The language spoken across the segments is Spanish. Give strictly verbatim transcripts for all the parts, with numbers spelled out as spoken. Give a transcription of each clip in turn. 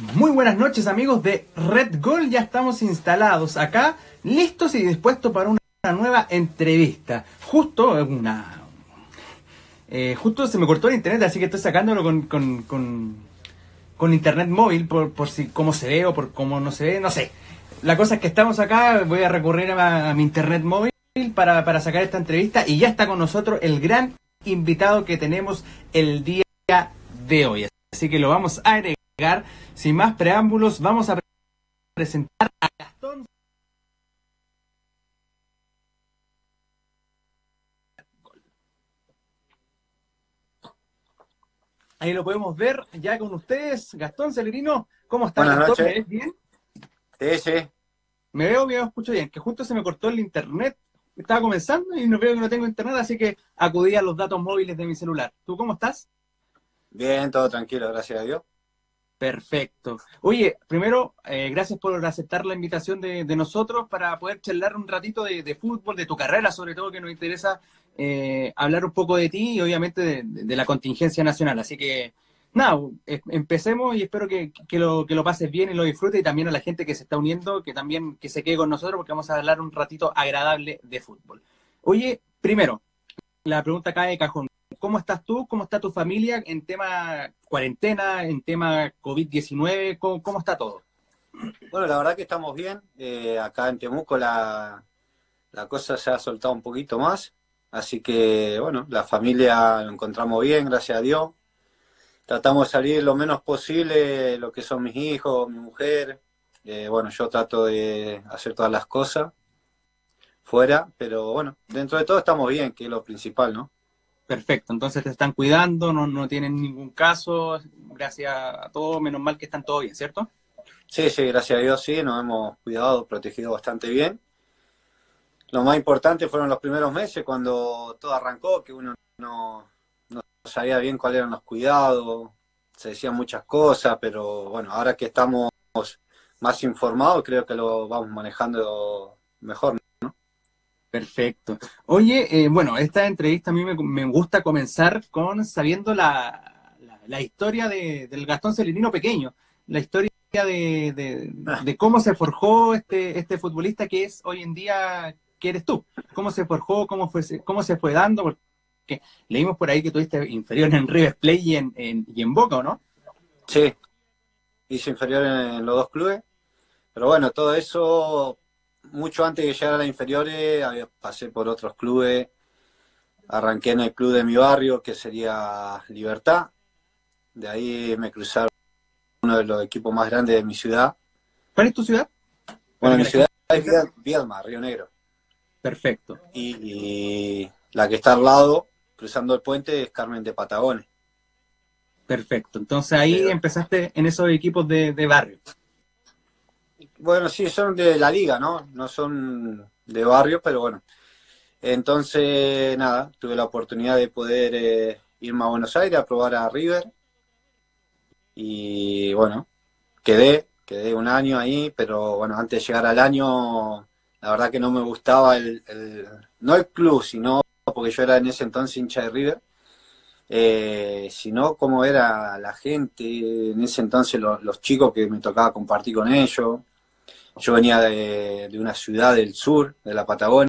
Muy buenas noches, amigos de Red Gol. Ya estamos instalados acá, listos y dispuestos para una nueva entrevista. Justo una eh, justo se me cortó el internet, así que estoy sacándolo con con, con, con internet móvil por, por si cómo se ve o por cómo no se ve, no sé. La cosa es que estamos acá, voy a recurrir a, a mi internet móvil para, para sacar esta entrevista y ya está con nosotros el gran invitado que tenemos el día de hoy. Así que lo vamos a agregar. Sin más preámbulos, vamos a presentar a Gastón. Ahí lo podemos ver ya con ustedes. Gastón Celerino, ¿cómo estás? Buenas Gastón? noches. ¿Me ves bien? Sí, sí. Me veo, me escucho bien, que justo se me cortó el internet. Estaba comenzando y no veo que no tengo internet, así que acudí a los datos móviles de mi celular. ¿Tú cómo estás? Bien, todo tranquilo, gracias a Dios. Perfecto. Oye, primero, eh, gracias por aceptar la invitación de, de nosotros para poder charlar un ratito de, de fútbol, de tu carrera, sobre todo, que nos interesa eh, hablar un poco de ti y obviamente de, de la contingencia nacional. Así que, nada, eh, empecemos y espero que, que, lo, que lo pases bien y lo disfrutes, y también a la gente que se está uniendo, que también que se quede con nosotros porque vamos a hablar un ratito agradable de fútbol. Oye, primero, la pregunta cae de cajón. ¿Cómo estás tú? ¿Cómo está tu familia en tema cuarentena, en tema COVID diecinueve? ¿Cómo, cómo está todo? Bueno, la verdad que estamos bien. Eh, acá en Temuco la, la cosa se ha soltado un poquito más. Así que, bueno, la familia lo encontramos bien, gracias a Dios. Tratamos de salir lo menos posible, lo que son mis hijos, mi mujer. Eh, bueno, yo trato de hacer todas las cosas fuera, pero bueno, dentro de todo estamos bien, que es lo principal, ¿no? Perfecto, entonces te están cuidando, no, no tienen ningún caso, gracias a todos, menos mal que están todos bien, ¿cierto? Sí, sí, gracias a Dios sí, nos hemos cuidado, protegido bastante bien. Lo más importante fueron los primeros meses cuando todo arrancó, que uno no, no sabía bien cuáles eran los cuidados, se decían muchas cosas, pero bueno, ahora que estamos más informados creo que lo vamos manejando mejor, ¿no? Perfecto. Oye, eh, bueno, esta entrevista a mí me, me gusta comenzar con sabiendo la, la, la historia de, del Gastón Celerino pequeño, la historia de, de, de cómo se forjó este, este futbolista que es hoy en día, que eres tú. ¿Cómo se forjó? ¿Cómo fue, cómo se fue dando? Porque leímos por ahí que tuviste inferior en River Plate y en, en, y en Boca, ¿o no? Sí, hice inferior en los dos clubes, pero bueno, todo eso, mucho antes de llegar a las inferiores, había, pasé por otros clubes, arranqué en el club de mi barrio, que sería Libertad, de ahí me cruzaron uno de los equipos más grandes de mi ciudad. ¿Cuál es tu ciudad? Bueno, mi ciudad es Viedma, Río Negro. Perfecto. Y, y la que está al lado, cruzando el puente, es Carmen de Patagones. Perfecto. Entonces ahí Pero, empezaste en esos equipos de, de barrio. bueno, sí, son de la liga, ¿no? No son de barrio, pero bueno. Entonces, nada, tuve la oportunidad de poder eh, irme a Buenos Aires a probar a River. Y bueno, quedé, quedé un año ahí, pero bueno, antes de llegar al año, la verdad que no me gustaba el, el no el club, sino porque yo era en ese entonces hincha de River, eh, sino cómo era la gente, en ese entonces los, los chicos que me tocaba compartir con ellos. Yo venía de, de una ciudad del sur, de la Patagonia,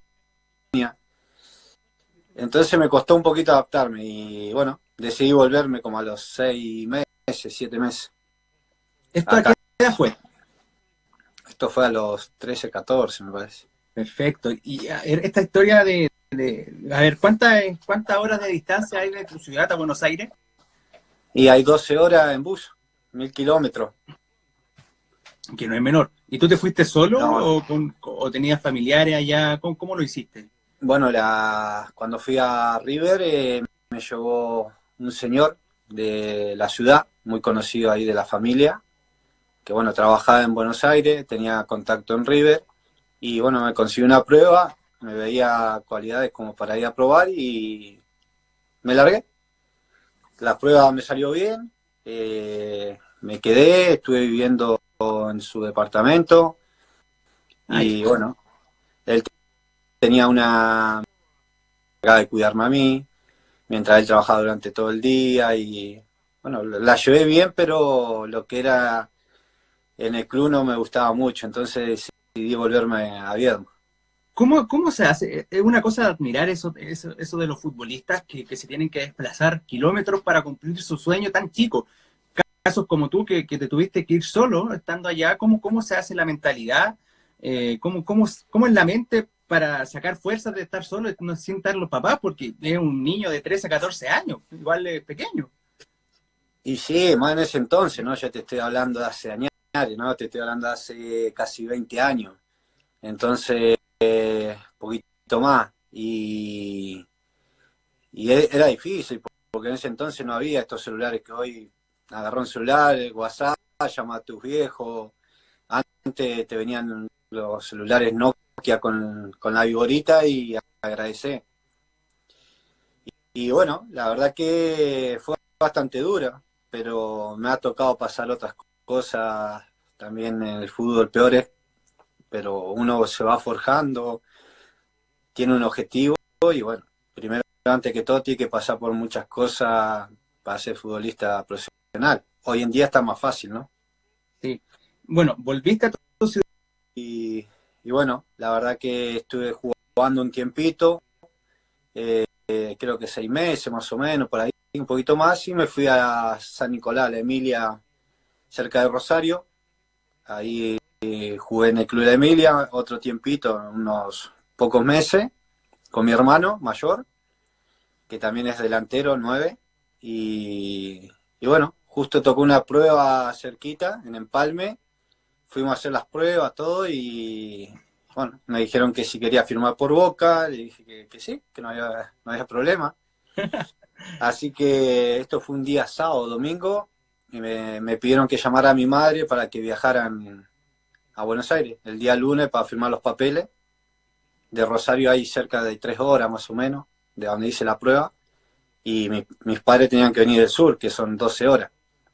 entonces me costó un poquito adaptarme y bueno, decidí volverme como a los seis meses, siete meses. ¿Esto a qué edad fue? Esto fue a los trece, catorce, me parece. Perfecto. Y a ver, esta historia de, de a ver, ¿cuántas cuántas horas de distancia hay de tu ciudad a Buenos Aires? Y hay doce horas en bus, mil kilómetros. Que no es menor. ¿Y tú te fuiste solo No. o, con, o tenías familiares allá? ¿Cómo, cómo lo hiciste? Bueno, la, cuando fui a River eh, me llevó un señor de la ciudad, muy conocido ahí de la familia, que bueno, trabajaba en Buenos Aires, tenía contacto en River, y bueno, me consiguió una prueba, me veía cualidades como para ir a probar y me largué. La prueba me salió bien, eh, me quedé, estuve viviendo en su departamento y Ay, bueno, él tenía una carga de cuidarme a mí, mientras él trabajaba durante todo el día y bueno, la llevé bien, pero lo que era en el club no me gustaba mucho, entonces decidí volverme a Viedma. ¿Cómo, cómo se hace? Es una cosa de admirar eso, eso, eso de los futbolistas que, que se tienen que desplazar kilómetros para cumplir su sueño tan chico. Casos como tú, que, que te tuviste que ir solo estando allá, ¿cómo, cómo se hace la mentalidad? Eh, ¿cómo, cómo, ¿Cómo es la mente para sacar fuerzas de estar solo no, sin estar los papás? Porque es un niño de trece a catorce años, igual es pequeño. Y sí, más en ese entonces, ¿no? Ya te estoy hablando de hace años, ¿no? Te estoy hablando de hace casi veinte años. Entonces, un poquito más. Y, y era difícil, porque en ese entonces no había estos celulares que hoy agarró un celular, el WhatsApp, llama a tus viejos. Antes te venían los celulares Nokia con, con la viborita y agradecer. Y, y bueno, la verdad que fue bastante dura, pero me ha tocado pasar otras cosas también en el fútbol peores, pero uno se va forjando, tiene un objetivo y bueno, primero antes que todo tiene que pasar por muchas cosas para ser futbolista profesional. Hoy en día está más fácil, ¿no? Sí. Bueno, volviste a tu ciudad. Y, y bueno, la verdad que estuve jugando un tiempito, eh, eh, creo que seis meses más o menos, por ahí, un poquito más, y me fui a San Nicolás, la Emilia, cerca de Rosario. Ahí eh, jugué en el Club de Emilia otro tiempito, unos pocos meses, con mi hermano mayor, que también es delantero, nueve, y, y bueno, justo tocó una prueba cerquita, en Empalme, fuimos a hacer las pruebas, todo, y bueno, me dijeron que si quería firmar por Boca, le dije que, que sí, que no había, no había problema. Así que esto fue un día sábado, domingo, y me, me pidieron que llamara a mi madre para que viajaran a Buenos Aires el día lunes para firmar los papeles. De Rosario hay cerca de tres horas más o menos, de donde hice la prueba, y mi, mis padres tenían que venir del sur, que son doce horas.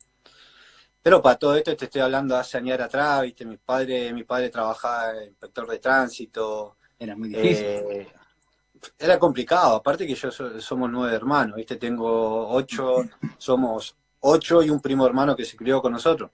Pero para todo esto te estoy hablando hace años atrás, ¿viste? Mi padre, mi padre trabajaba de inspector de tránsito. Era muy difícil. Eh, era complicado, aparte que yo so, somos nueve hermanos, ¿viste? Tengo ocho, somos ocho y un primo hermano que se crió con nosotros.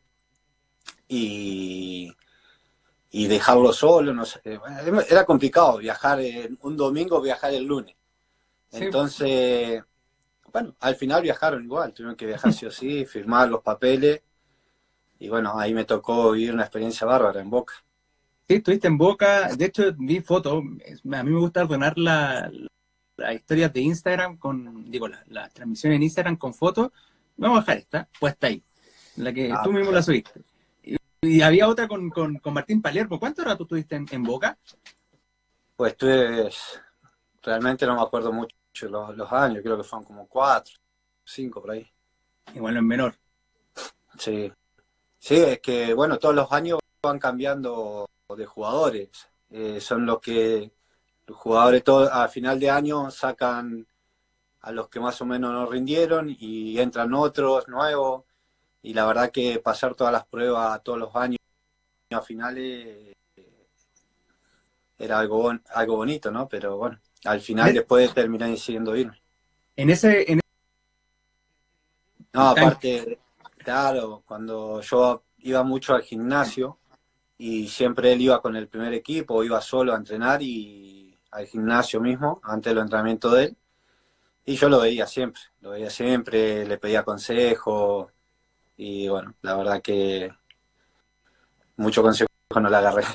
Y, y dejarlo solo, no sé, era complicado viajar, en, un domingo viajar el lunes. Entonces, sí. Bueno, al final viajaron igual, tuvieron que viajar sí o sí, firmar los papeles. Y bueno, ahí me tocó vivir una experiencia bárbara en Boca. Sí, estuviste en Boca. De hecho, vi fotos. A mí me gusta ordenar las la historias de Instagram con, digo, las la transmisiones en Instagram con fotos. Vamos a dejar esta, puesta ahí, la que ah, tú mismo la subiste. Y, y había otra con, con, con Martín Palermo. ¿Cuánto rato estuviste en, en Boca? Pues estuve, realmente no me acuerdo mucho los, los años, creo que fueron como cuatro, cinco por ahí. Igual en menor. Sí. Sí, es que, bueno, todos los años van cambiando de jugadores. Eh, son los que los jugadores todo, a final de año sacan a los que más o menos no rindieron y entran otros nuevos. Y la verdad que pasar todas las pruebas todos los años a finales eh, era algo, algo bonito, ¿no? Pero bueno, al final ¿Eh? después terminé decidiendo irme. En ese... En... No, aparte... Claro, cuando yo iba mucho al gimnasio y siempre él iba con el primer equipo, iba solo a entrenar y al gimnasio mismo, antes del entrenamiento de él, y yo lo veía siempre, lo veía siempre, le pedía consejo y bueno, la verdad que mucho consejo no le agarré.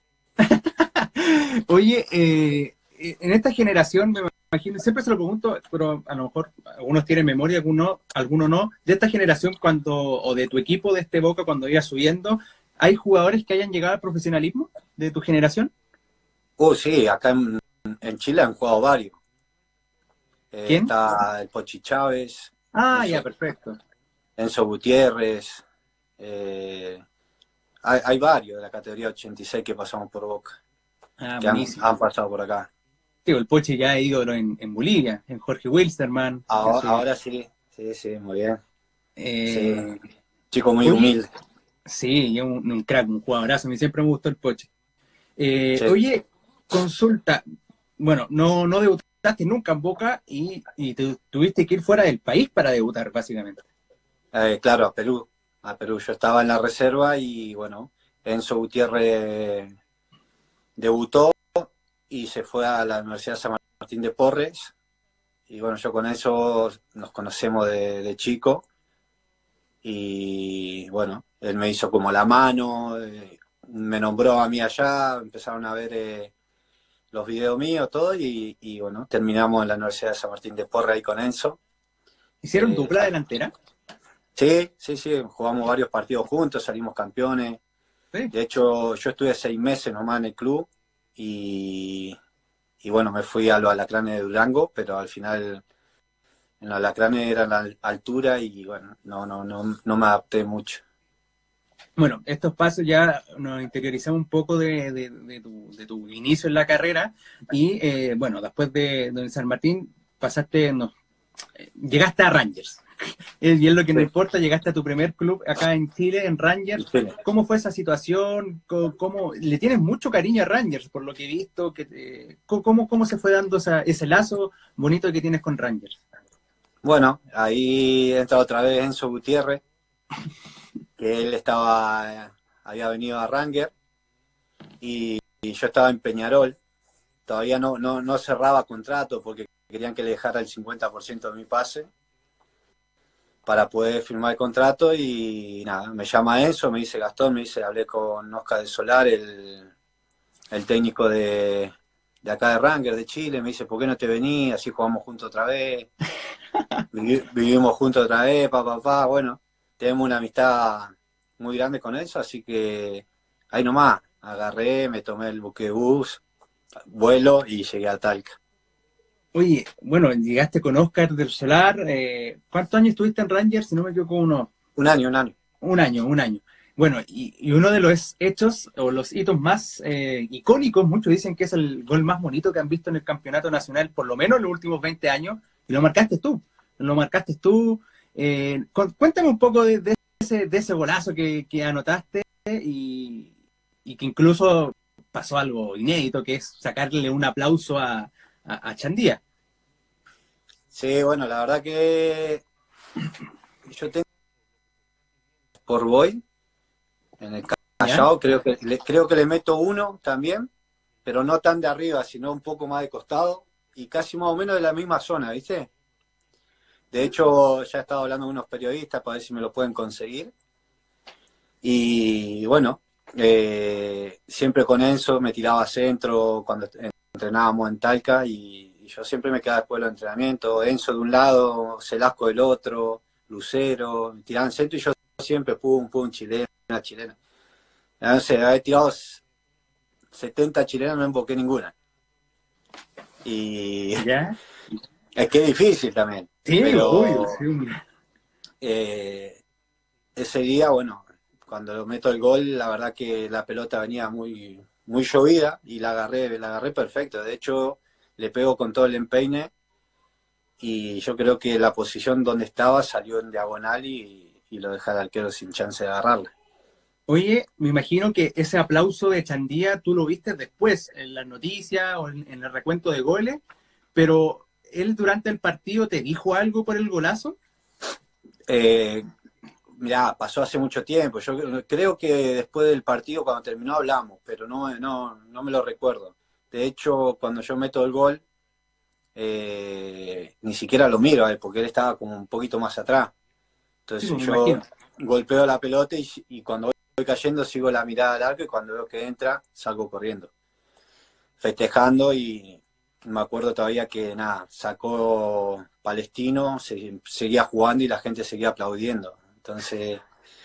Oye, eh, en esta generación me imagino, siempre se lo pregunto, pero a lo mejor algunos tienen memoria, algunos, algunos no. De esta generación, cuando, o de tu equipo de este Boca, cuando iba subiendo, ¿hay jugadores que hayan llegado al profesionalismo de tu generación? Uh, sí, acá en, en Chile han jugado varios. Eh, ¿Quién? Está el Pochi Chávez. Ah, Enzo, ya, perfecto. Enzo Gutiérrez. Eh, hay, hay varios de la categoría ochenta y seis que pasamos por Boca. Ah, que han, han pasado por acá. Digo, el Poche ya ha ido en, en Bolivia, en Jorge Wilstermann. Ahora, ahora sí, sí, sí, muy bien. Eh, sí. Chico muy oye, humilde. Sí, un, un crack, un jugadorazo. A mí siempre me gustó el Poche. Eh, sí. Oye, consulta. Bueno, no, no debutaste nunca en Boca y, y te, tuviste que ir fuera del país para debutar, básicamente. Eh, claro, a Perú. a Perú. Yo estaba en la reserva y bueno, Enzo Gutiérrez debutó y se fue a la Universidad San Martín de Porres. Y bueno, yo con Enzo nos conocemos de, de chico. Y bueno, él me hizo como la mano, eh, me nombró a mí allá, empezaron a ver eh, los videos míos, todo, y, y bueno, terminamos en la Universidad de San Martín de Porres ahí con Enzo. ¿Hicieron Eh, dupla delantera? sí, sí, sí, jugamos varios partidos juntos, salimos campeones. Sí. De hecho, yo estuve seis meses nomás en el club y, y bueno, me fui a los Alacranes de Durango, pero al final en los Alacranes era la altura y bueno, no, no, no, no me adapté mucho. Bueno, estos pasos ya nos interiorizamos un poco de, de, de, tu, de tu inicio en la carrera y eh, bueno, después de, de San Martín pasaste, no, eh, llegaste a Rangers. Y es lo que nos Sí. importa, llegaste a tu primer club acá en Chile, en Rangers. Sí. ¿Cómo fue esa situación? ¿Cómo, cómo- le tienes mucho cariño a Rangers, por lo que he visto? Que te- ¿cómo, cómo se fue dando esa, ese lazo bonito que tienes con Rangers? Bueno, ahí entra otra vez Enzo Gutiérrez, que él estaba, había venido a Ranger y, y yo estaba en Peñarol. Todavía no, no, no cerraba contrato porque querían que le dejara el cincuenta por ciento de mi pase para poder firmar el contrato y nada, me llama Enzo, me dice Gastón, me dice, hablé con Oscar del Solar, el, el técnico de, de acá de Ranger, de Chile, me dice, ¿por qué no te venís? Así jugamos juntos otra vez, Vivi- vivimos juntos otra vez, papá, papá, bueno, tenemos una amistad muy grande con eso, así que ahí nomás, agarré, me tomé el buquebús, vuelo y llegué a Talca. Oye, bueno, llegaste con Oscar del Solar. Eh, ¿cuántos años estuviste en Rangers? Si no me equivoco, uno, Un año, un año. un año, un año. Bueno, y, y uno de los hechos o los hitos más eh, icónicos, muchos dicen que es el gol más bonito que han visto en el campeonato nacional, por lo menos en los últimos veinte años, y lo marcaste tú. Lo marcaste tú. Eh, cu- cuéntame un poco de, de ese, de ese golazo que, que anotaste y, y que incluso pasó algo inédito, que es sacarle un aplauso a, a, a Chandía. Sí, bueno, la verdad que yo tengo por Boy en el ¿Ya? Callao, creo que le, creo que le meto uno también, pero no tan de arriba, sino un poco más de costado y casi más o menos de la misma zona, ¿viste? De hecho, ya he estado hablando con unos periodistas para ver si me lo pueden conseguir. Y bueno, eh, siempre con Enzo me tiraba centro cuando entrenábamos en Talca y, y yo siempre me quedaba después de los entrenamientos. Enzo de un lado, Celasco del otro, Lucero, me tiraban centro y yo siempre pum, pum, chilena, chilena. No sé, había tirado setenta chilenas, no emboqué ninguna. Y ¿Ya? es que es difícil también, Sí, obvio. pero Sí, un- eh, ese día, bueno, cuando lo meto el gol, la verdad que la pelota venía muy, muy llovida y la agarré, la agarré perfecto. De hecho, le pego con todo el empeine y yo creo que la posición donde estaba salió en diagonal y, y lo dejé al arquero sin chance de agarrarla. Oye, me imagino que ese aplauso de Chandía tú lo viste después, en las noticias o en, en el recuento de goles, pero él durante el partido te dijo algo por el golazo. Eh, Mirá, pasó hace mucho tiempo. Yo creo que después del partido, cuando terminó, hablamos, pero no, no, no me lo recuerdo. De hecho, cuando yo meto el gol, eh, ni siquiera lo miro a él, porque él estaba como un poquito más atrás. Sí, pues Entonces me yo imagino. golpeo la pelota y, y cuando voy cayendo sigo la mirada al arco y cuando veo que entra salgo corriendo, festejando y me acuerdo todavía que nada, sacó Palestino, se, seguía jugando y la gente seguía aplaudiendo. Entonces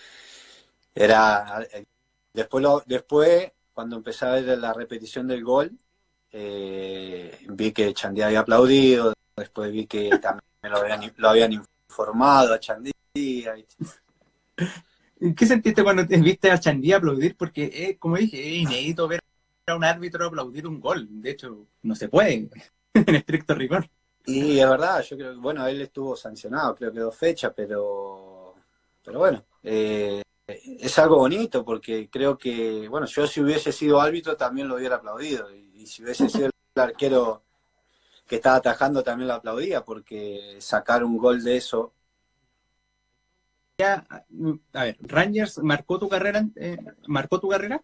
era después lo, después cuando empecé a ver la repetición del gol, eh, vi que Chandía había aplaudido, después vi que también lo habían, lo habían informado a Chandía. ¿Y ¿Qué sentiste cuando te viste a Chandía aplaudir? Porque, eh, como dije, es inédito ver a un árbitro aplaudir un gol. De hecho, no se puede, en estricto rigor. Y es verdad, yo creo que, bueno, él estuvo sancionado, creo que dos fechas, pero, pero bueno, eh, es algo bonito porque creo que, bueno, yo si hubiese sido árbitro también lo hubiera aplaudido y, y si hubiese sido el arquero que estaba atajando también lo aplaudía porque sacar un gol de eso a ver, ¿Rangers marcó tu carrera? Eh, ¿Marcó tu carrera?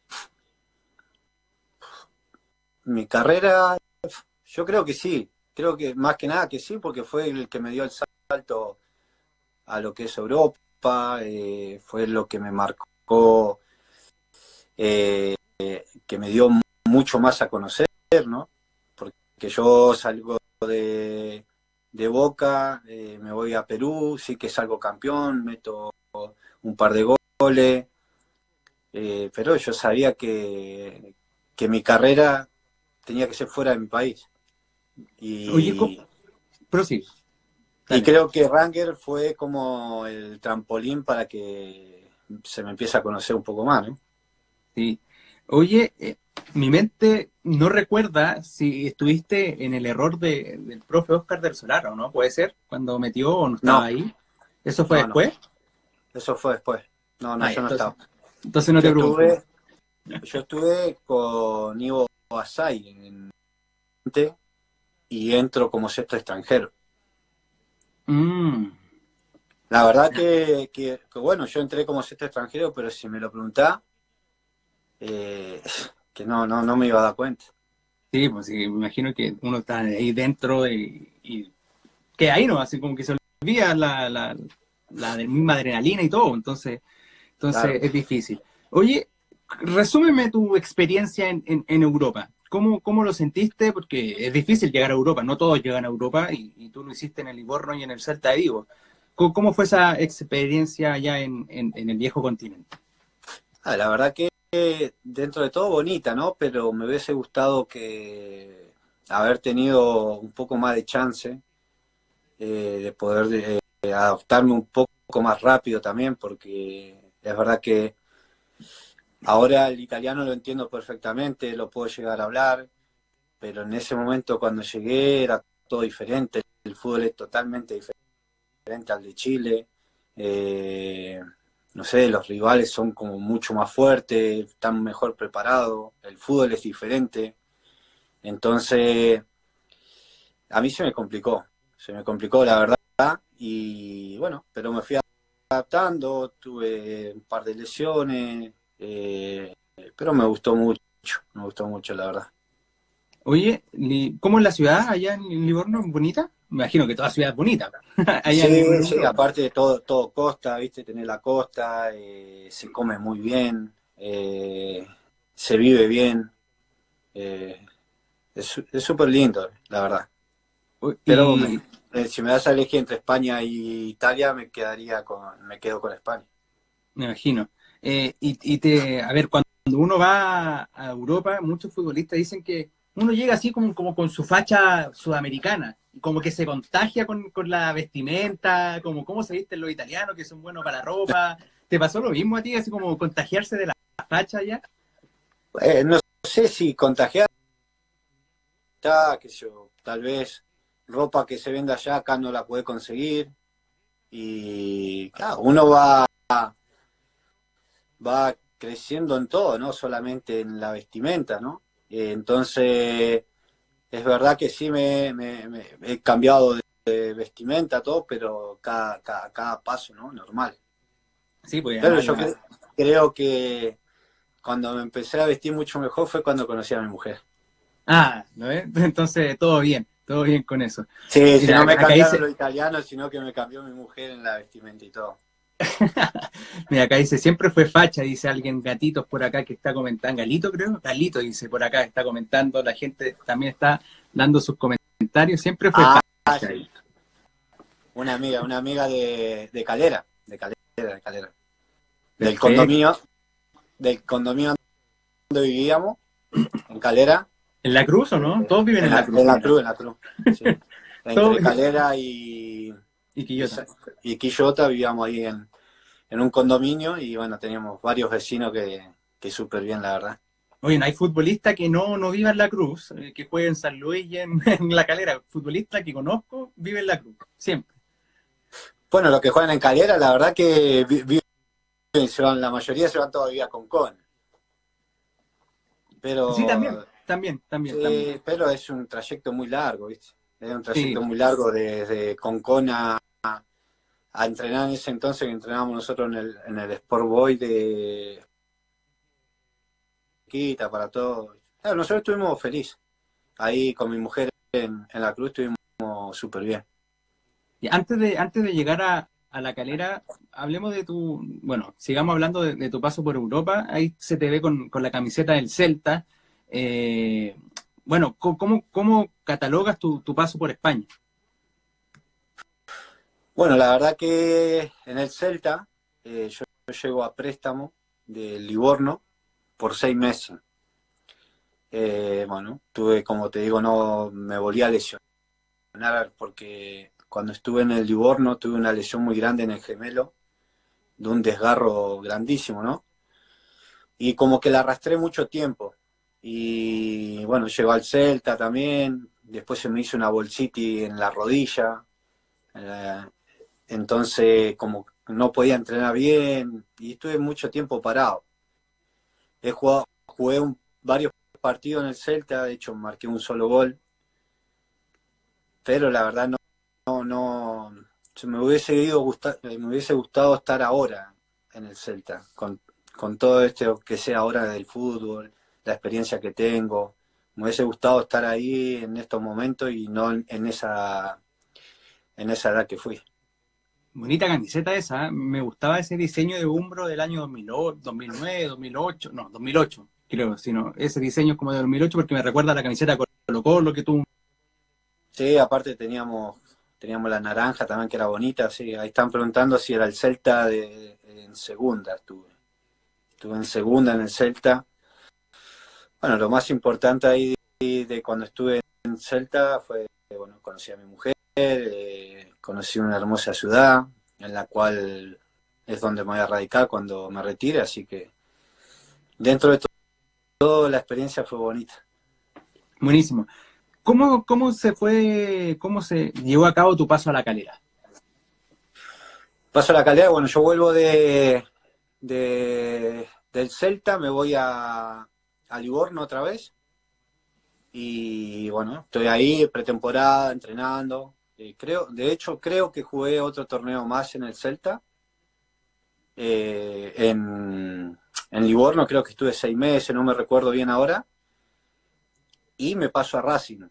Mi carrera, yo creo que sí, creo que más que nada que sí, porque fue el que me dio el salto a lo que es Europa, eh, fue lo que me marcó, eh, que me dio mucho más a conocer, ¿no? Porque yo salgo de, de Boca, eh, me voy a Perú, sí que salgo campeón, meto un par de goles, eh, pero yo sabía que, que mi carrera tenía que ser fuera de mi país. Oye, Y, pero sí, y dale. creo que Ranger fue como el trampolín para que se me empiece a conocer un poco más, ¿no? Sí. Oye, eh, mi mente no recuerda si estuviste en el error de, del profe Oscar del Solar, ¿o no? ¿Puede ser? Cuando metió o no estaba No, ahí. ¿Eso fue no, no, después? eso fue después. No, no, Ah, ya, yo no entonces, estaba. entonces no Yo te pregunto más. estuve, yo estuve con Ivo Asai en y entro como sexto extranjero. Mm, La verdad que, que, que, bueno, yo entré como sexto extranjero, pero si me lo preguntás, eh, que no, no, no me iba a dar cuenta. sí, pues sí, me imagino que uno está ahí dentro y, y que ahí no, así como que se olvida la, la, la de- misma adrenalina y todo, entonces, Claro. entonces es difícil. Oye, resúmeme tu experiencia en, en, en Europa. ¿Cómo, ¿Cómo lo sentiste? Porque es difícil llegar a Europa, no todos llegan a Europa y, y tú lo hiciste en el Livorno y en el Celta de Vigo. ¿Cómo, ¿Cómo fue esa experiencia allá en, en, en el viejo continente? Ah, la verdad que dentro de todo bonita, ¿no? Pero me hubiese gustado que haber tenido un poco más de chance, eh, de poder eh, adaptarme un poco más rápido también, porque es verdad que ahora el italiano lo entiendo perfectamente, lo puedo llegar a hablar, pero en ese momento cuando llegué era todo diferente, el fútbol es totalmente diferente al de Chile, eh, no sé, los rivales son como mucho más fuertes, están mejor preparados, el fútbol es diferente, entonces a mí se me complicó, se me complicó la verdad, y bueno, pero me fui adaptando, tuve un par de lesiones, eh, pero me gustó mucho, me gustó mucho la verdad. Oye, Li- ¿cómo es la ciudad allá en Livorno? ¿Bonita? Me imagino que toda ciudad es bonita, allá en, en Sí, sí, Europa. aparte de todo, todo costa, viste, tener la costa, eh, se come muy bien, eh, se vive bien, eh, es su- es súper lindo, la verdad. Pero me- Y eh, si me das a elegir entre España y Italia, me quedaría con, me quedo con España. me imagino. Eh, y, y te, a ver, cuando uno va a Europa, muchos futbolistas dicen que uno llega así como, como con su facha sudamericana, y como que se contagia con, con la vestimenta, como cómo se visten los italianos, que son buenos para la ropa. ¿Te pasó lo mismo a ti, así como contagiarse de la facha ya? Eh, no sé si contagiar, qué sé yo, tal vez ropa que se venda allá acá no la puede conseguir y claro, uno va va creciendo en todo, no solamente en la vestimenta, ¿no? Eh, entonces, es verdad que sí me, me- me- he cambiado de, de vestimenta, todo, pero cada, cada, cada paso, ¿no? Normal. Sí, pues Pero además yo la... cre- creo que cuando me empecé a vestir mucho mejor fue cuando conocí a mi mujer. Ah, ¿no ves? Entonces todo bien, todo bien con eso. Sí, si Mira, no me acá, acá cambiaron dice, los italianos, sino que me cambió mi mujer en la vestimenta y todo. mira, acá dice, siempre fue facha, dice alguien, gatitos por acá que está comentando, Galito creo, Galito dice por acá, está comentando, la gente también está dando sus comentarios, siempre fue Ah, facha. sí. Una amiga, una amiga de, de Calera, de Calera, de Calera. Del Perfecto. condominio, del condominio donde vivíamos, en Calera, ¿En la Cruz o no? eh, Todos viven en en la la, Cruz, en la mira. cruz, en la cruz, sí. Todos, Entre Calera y, y y, Quillota. Sa- y Quillota vivíamos ahí en, en un condominio y bueno, teníamos varios vecinos que, que súper bien, la verdad. Oye, no hay futbolista que no, no viva en la Cruz, eh, que juegue en San Luis y en, en La Calera. Futbolista que conozco vive en la Cruz, siempre. Bueno, los que juegan en Calera, la verdad que vi- viven, se van, la mayoría se van todavía con Con, Sí, también, pero, también, también, también. sí, pero es un trayecto muy largo, ¿viste? Es un Sí, trayecto muy largo desde Concón a, a entrenar en ese entonces que entrenábamos nosotros en el, en el Sport Boy de Quita para todo. Claro, nosotros estuvimos felices. Ahí con mi mujer en, en la cruz estuvimos súper bien. Y antes de, antes de llegar a, a La Calera, hablemos de tu, bueno, sigamos hablando de, de tu paso por Europa. Ahí se te ve con, con la camiseta del Celta. Eh, bueno, ¿cómo, cómo catalogas tu, tu paso por España? Bueno, la verdad que en el Celta eh, yo, yo llego a préstamo de Livorno por seis meses. Eh, bueno, tuve, como te digo, no me volví a lesionar porque cuando estuve en el Livorno tuve una lesión muy grande en el gemelo, de un desgarro grandísimo, ¿no? Y como que la arrastré mucho tiempo. Y bueno, llegó al Celta también, después se me hizo una bolsitis en la rodilla, eh, entonces como no podía entrenar bien y estuve mucho tiempo parado. He jugado, jugué un, varios partidos en el Celta, de hecho marqué un solo gol, pero la verdad no, no, no me hubiese ido gusta, me hubiese gustado estar ahora en el Celta, con, con todo esto que sé ahora del fútbol, la experiencia que tengo. Me hubiese gustado estar ahí en estos momentos y no en, en esa en esa edad que fui. Bonita camiseta esa, ¿eh? Me gustaba ese diseño de Umbro del año dos mil, dos mil nueve, dos mil ocho, no, dos mil ocho, creo, sino ese diseño es como de dos mil ocho porque me recuerda a la camiseta Colo Colo que tú. Sí, aparte teníamos teníamos la naranja también que era bonita, sí, ahí están preguntando si era el Celta de, en segunda estuve. Estuve en segunda en el Celta. Bueno, lo más importante ahí de, de cuando estuve en Celta fue, bueno, conocí a mi mujer, eh, conocí una hermosa ciudad en la cual es donde me voy a radicar cuando me retire, así que dentro de todo la experiencia fue bonita. Buenísimo. ¿Cómo, cómo se fue, cómo se llevó a cabo tu paso a La Calera? Paso a La Calera, bueno, yo vuelvo de, de del Celta, me voy a, a Livorno otra vez y bueno, estoy ahí pretemporada, entrenando. Eh, creo, de hecho, creo que jugué otro torneo más en el Celta. Eh, en, en Livorno creo que estuve seis meses, no me recuerdo bien ahora. Y me paso a Racing.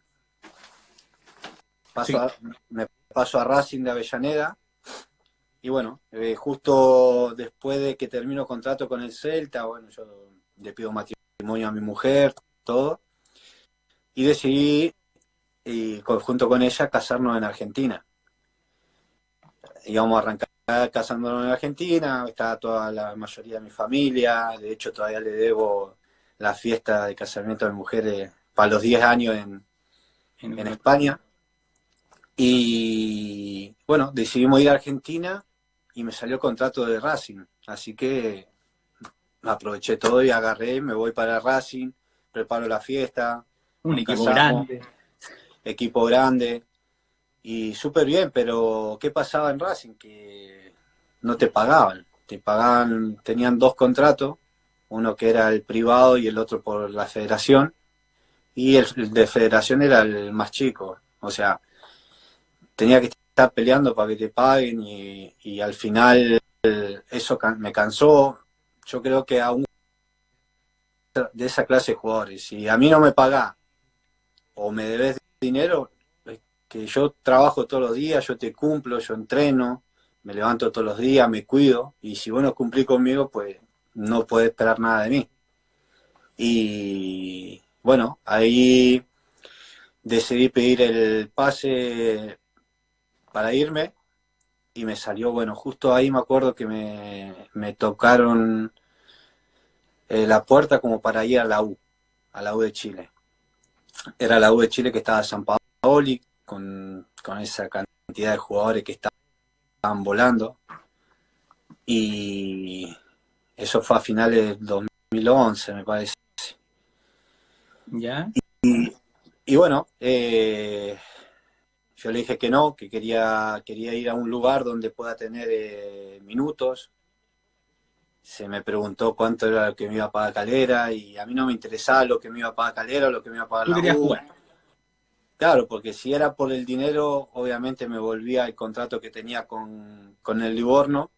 Paso Sí. a, me paso a Racing de Avellaneda. Y bueno, eh, justo después de que termino contrato con el Celta, bueno, yo le pido matrimonio a mi mujer, todo. Y decidí, y junto con ella, casarnos en Argentina. Íbamos a arrancar casándonos en Argentina, está toda la mayoría de mi familia, de hecho todavía le debo la fiesta de casamiento de mujeres para los diez años en, En en Europa. España. Y bueno, decidimos ir a Argentina y me salió contrato de Racing, así que aproveché todo y agarré, me voy para Racing, preparo la fiesta, Un nos equipo casamos, grande. equipo grande. Y súper bien, pero ¿qué pasaba en Racing? Que no te pagaban. Te pagaban, tenían dos contratos, uno que era el privado y el otro por la federación. Y el, el de federación era el más chico. O sea, tenía que estar peleando para que te paguen y, y al final eso me cansó. Yo creo que aún de esa clase de jugadores, si a mí no me pagás o me debes dinero, que yo trabajo todos los días, yo te cumplo, yo entreno, me levanto todos los días, me cuido, y si vos no cumplís conmigo, pues no podés esperar nada de mí. Y bueno, ahí decidí pedir el pase para irme y me salió, bueno, justo ahí me acuerdo que me, me tocaron eh, la puerta como para ir a la U, a la U de Chile. Era la U de Chile que estaba San Paoli, con, con esa cantidad de jugadores que estaban volando. Y eso fue a finales del dos mil once, me parece. ¿Ya? Y, y bueno, eh, yo le dije que no, que quería, quería ir a un lugar donde pueda tener eh, minutos. Se me preguntó cuánto era lo que me iba a pagar Calera y a mí no me interesaba lo que me iba a pagar Calera o lo que me iba a pagar Tú la querías U. jugar. Claro, porque si era por el dinero, obviamente me volvía el contrato que tenía con, con el Livorno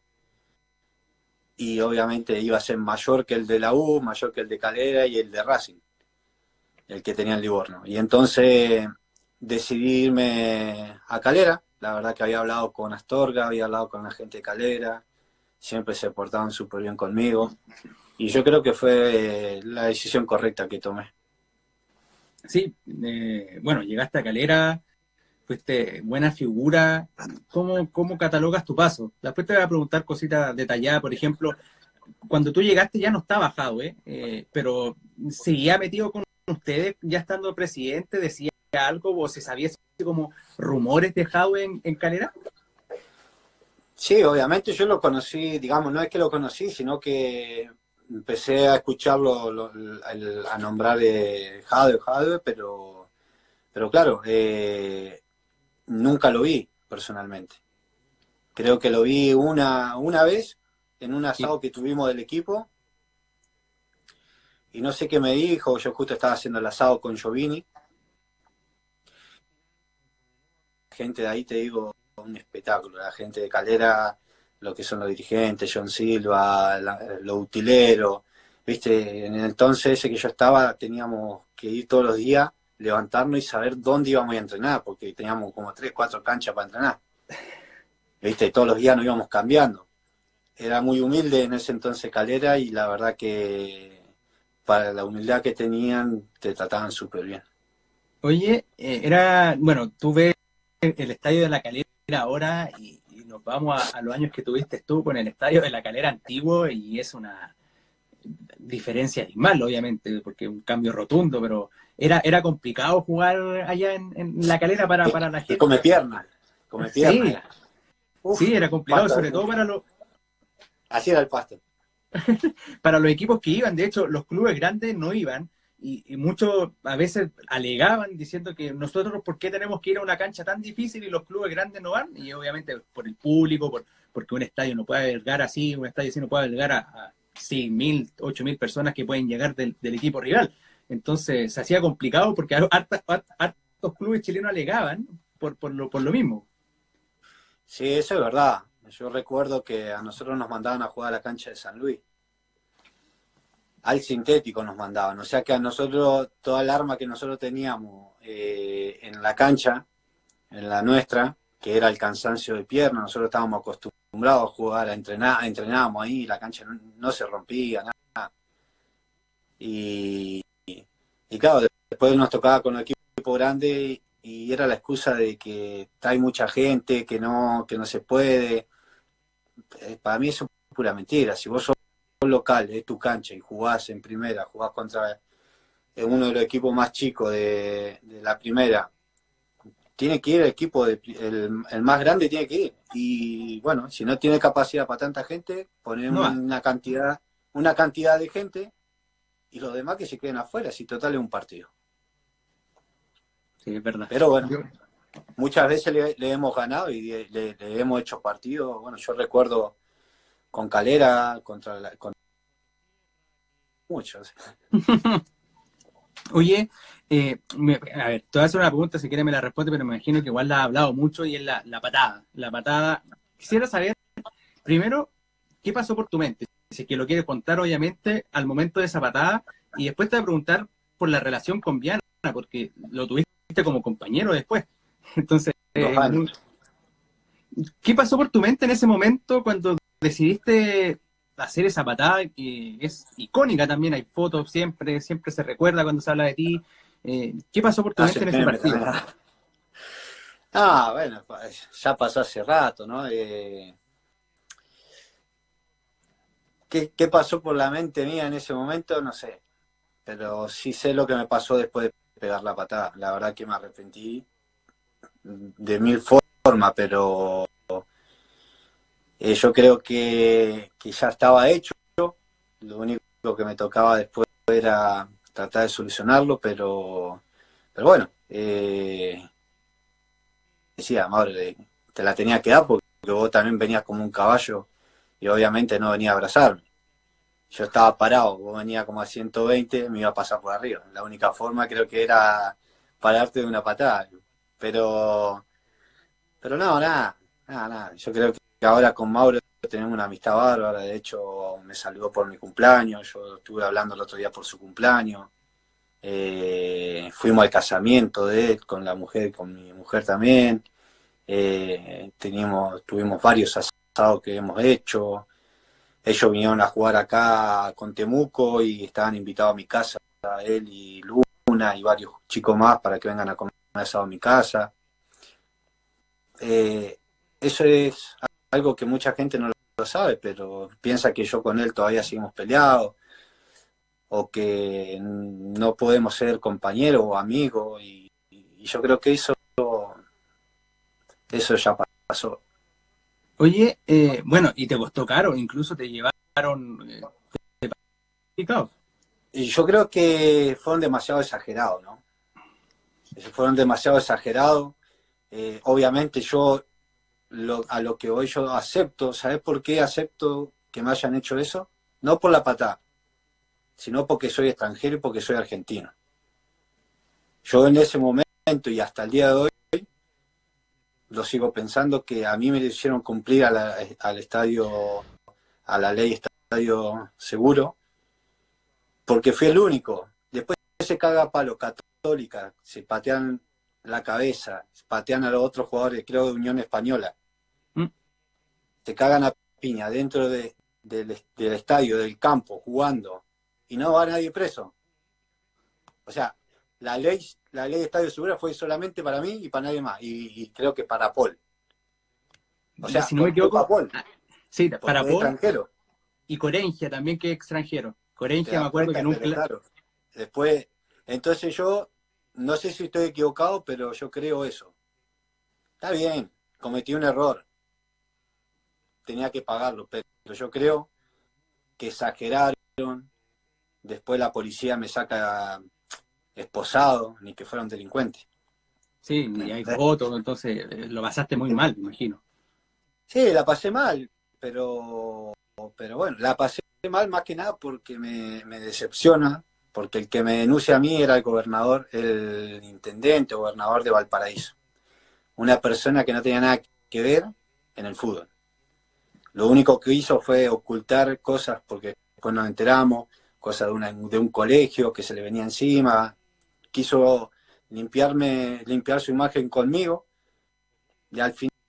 y obviamente iba a ser mayor que el de la U, mayor que el de Calera y el de Racing, el que tenía el Livorno. Y entonces decidí irme a Calera. La verdad que había hablado con Astorga, había hablado con la gente de Calera, siempre se portaban súper bien conmigo. Y yo creo que fue la decisión correcta que tomé. Sí, eh, bueno, llegaste a Calera, fuiste buena figura. ¿Cómo, cómo catalogas tu paso? Después te voy a preguntar cositas detalladas, por ejemplo, cuando tú llegaste ya no estaba Jadwe, eh, pero seguía metido con ustedes, ya estando presidente, decía algo o se sabía así como rumores de Jadwe en, en Calera. Sí, obviamente yo lo conocí, digamos, no es que lo conocí, sino que empecé a escucharlo, lo- el- a nombrar de Jadwe, Jadwe, pero, pero claro, eh, nunca lo vi personalmente. Creo que lo vi una, una vez en un Y, asado que tuvimos del equipo y no sé qué me dijo, yo justo estaba haciendo el asado con Giovini, gente de ahí, te digo, un espectáculo, la gente de Calera, lo que son los dirigentes, John Silva, la- los utileros, viste, en el entonces ese que yo estaba teníamos que ir todos los días, levantarnos y saber dónde íbamos a entrenar, porque teníamos como tres, cuatro canchas para entrenar, viste, y todos los días nos íbamos cambiando. Era muy humilde en ese entonces Calera y la verdad que para la humildad que tenían te trataban súper bien. oye, eh, era, bueno, tú ves el estadio de la Calera ahora y, y nos vamos a, a los años que tuviste tú con el estadio de la Calera antiguo y es una diferencia abismal, obviamente, porque es un cambio rotundo, pero era, era complicado jugar allá en, en la Calera para, para la Y come gente. pierna, come pierna Sí, era. Uf, sí, era complicado, pasto sobre de- todo para los, así era el pasto. para los equipos que iban. De hecho, los clubes grandes no iban y, y muchos a veces alegaban diciendo que nosotros, ¿por qué tenemos que ir a una cancha tan difícil y los clubes grandes no van? Y obviamente por el público, por, porque un estadio no puede albergar así, un estadio así no puede albergar a, a seis mil, ocho mil personas que pueden llegar del, del equipo rival. Entonces se hacía complicado porque harta- harta- hartos clubes chilenos alegaban por, por, lo, por lo mismo. Sí, eso es verdad. Yo recuerdo que a nosotros nos mandaban a jugar a la cancha de San Luis. Al sintético nos mandaban. O sea que a nosotros, toda el arma que nosotros teníamos eh, en la cancha, en la nuestra, que era el cansancio de pierna, nosotros estábamos acostumbrados a jugar, a entrenar, entrenábamos ahí, la cancha no, no se rompía, nada. Y, y claro, después nos tocaba con el equipo grande y era la excusa de que hay mucha gente, que no, que no se puede. Eh, para mí eso es pura mentira. Si vos sos local, es tu cancha y jugás en primera, jugás contra uno de los equipos más chicos de, de la primera, tiene que ir el equipo, de, el, el, más grande tiene que ir. Y bueno, si no tiene capacidad para tanta gente, poner No va. una cantidad, una cantidad de gente y los demás que se queden afuera, si total es un partido. Sí, es verdad. Pero bueno, Yo, muchas veces le, le hemos ganado y le, le, le, hemos hecho partidos. Bueno, yo recuerdo con Calera, contra, la, contra muchos. oye, eh, me, a ver, te voy a hacer una pregunta, si quieres me la responde, pero me imagino que igual la ha hablado mucho y es la, la patada. La patada. Quisiera saber, primero, ¿qué pasó por tu mente? Si es que lo quieres contar, obviamente, al momento de esa patada, y después te voy a preguntar por la relación con Viana, porque lo tuviste como compañero después. Entonces, Dos eh, años. muy- ¿qué pasó por tu mente en ese momento cuando decidiste hacer esa patada que es icónica también? Hay fotos siempre, siempre se recuerda cuando se habla de ti. Eh, ¿qué pasó por tu mente Hace en ese meme partido? también. Ah, bueno, ya pasó hace rato, ¿no? Eh, ¿qué, ¿Qué pasó por la mente mía en ese momento? No sé. Pero sí sé lo que me pasó después de pegar la patada. La verdad que me arrepentí de mil formas, pero eh, yo creo que, que ya estaba hecho. Lo único que me tocaba después era tratar de solucionarlo, pero, pero bueno, eh, decía, madre, te la tenía que dar porque vos también venías como un caballo y obviamente no venía a abrazarme. Yo estaba parado, vos venías como a ciento veinte, me iba a pasar por arriba. La única forma creo que era para darte una patada. Pero, pero no, nada, nada, nada. Yo creo que ahora con Mauro tenemos una amistad bárbara. De hecho, me saludó por mi cumpleaños. Yo estuve hablando el otro día por su cumpleaños. Eh, fuimos al casamiento de él con la mujer, con mi mujer también. Eh, teníamos, tuvimos varios asados que hemos hecho. Ellos vinieron a jugar acá con Temuco y estaban invitados a mi casa, él y Luna y varios chicos más para que vengan a comer asado a mi casa. Eh, eso es algo que mucha gente no lo sabe, pero piensa que yo con él todavía seguimos peleados o que no podemos ser compañeros o amigos y, y yo creo que eso, eso ya pasó. Oye, eh, bueno, y te costó caro, incluso te llevaron eh, picados. Y yo creo que fueron demasiado exagerados, ¿no? Fueron demasiado exagerados. Eh, obviamente yo lo, a lo que hoy yo acepto, ¿sabes por qué acepto que me hayan hecho eso? No por la patada, sino porque soy extranjero y porque soy argentino. Yo en ese momento y hasta el día de hoy lo sigo pensando que a mí me hicieron cumplir a la, al estadio, a la ley estadio seguro, porque fui el único. Después se caga a palo Católica, se patean la cabeza, se patean a los otros jugadores, creo de Unión Española. ¿Mm? Se cagan a piña dentro de, de, del estadio, del campo, jugando, y no va nadie preso. O sea, la ley, la ley de estadio segura fue solamente para mí y para nadie más, y, y creo que para Paul. O sea, si no me equivoco, para Paul. Sí, para Paul. Extranjero. Y Corengia también, que es extranjero. Corengia, me acuerdo que nunca. Claro. Después, entonces yo, no sé si estoy equivocado, pero yo creo eso. Está bien, cometí un error. Tenía que pagarlo, pero yo creo que exageraron. Después la policía me saca esposado, ni que fuera un delincuente. Sí, y hay fotos, entonces lo pasaste muy mal, me imagino. Sí, la pasé mal, pero, pero bueno, la pasé mal más que nada porque me, me decepciona, porque el que me denuncia a mí era el gobernador, el intendente o gobernador de Valparaíso. Una persona que no tenía nada que ver en el fútbol. Lo único que hizo fue ocultar cosas, porque después nos enteramos, cosas de, una, de un colegio que se le venía encima. Quiso limpiarme, limpiar su imagen conmigo, y al final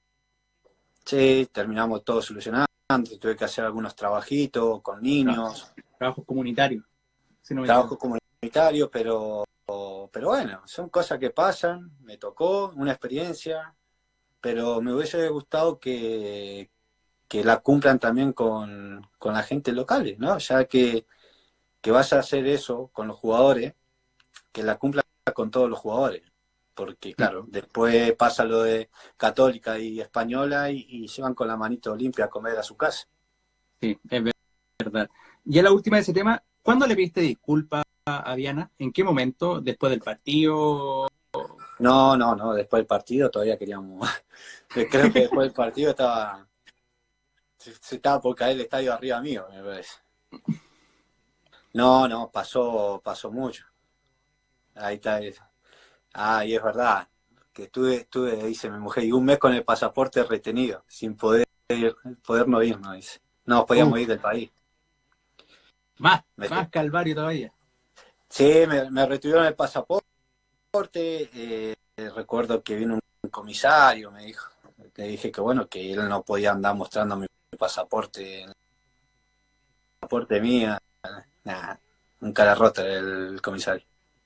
sí, terminamos todo solucionando. Tuve que hacer algunos trabajitos con niños. Trabajos comunitarios. Si no trabajos comunitarios, pero, pero bueno, son cosas que pasan. Me tocó una experiencia, pero me hubiese gustado que, que la cumplan también con, con la gente local, ¿no? Ya que, que vas a hacer eso con los jugadores, que la cumplan con todos los jugadores. Porque claro, después pasa lo de Católica y Española y, y se van con la manito limpia a comer a su casa. Sí, es verdad. Y a la última de ese tema, ¿cuándo le pediste disculpas a Diana? ¿En qué momento? ¿Después del partido? No, no, no, después del partido todavía queríamos. Creo que después del partido estaba. Se, se estaba por caer el estadio arriba mío, me parece. No, no, pasó, pasó mucho. Ahí está eso. Ah, y es verdad, que estuve, estuve, dice mi mujer, y un mes con el pasaporte retenido, sin poder, poder no irnos, dice. No podíamos uh. ir del país. Más, me más calvario todavía. Sí, me, me retuvieron el pasaporte, eh, recuerdo que vino un comisario, me dijo, le dije que bueno, que él no podía andar mostrando mi pasaporte, el pasaporte mía, nada, un cara rota el comisario.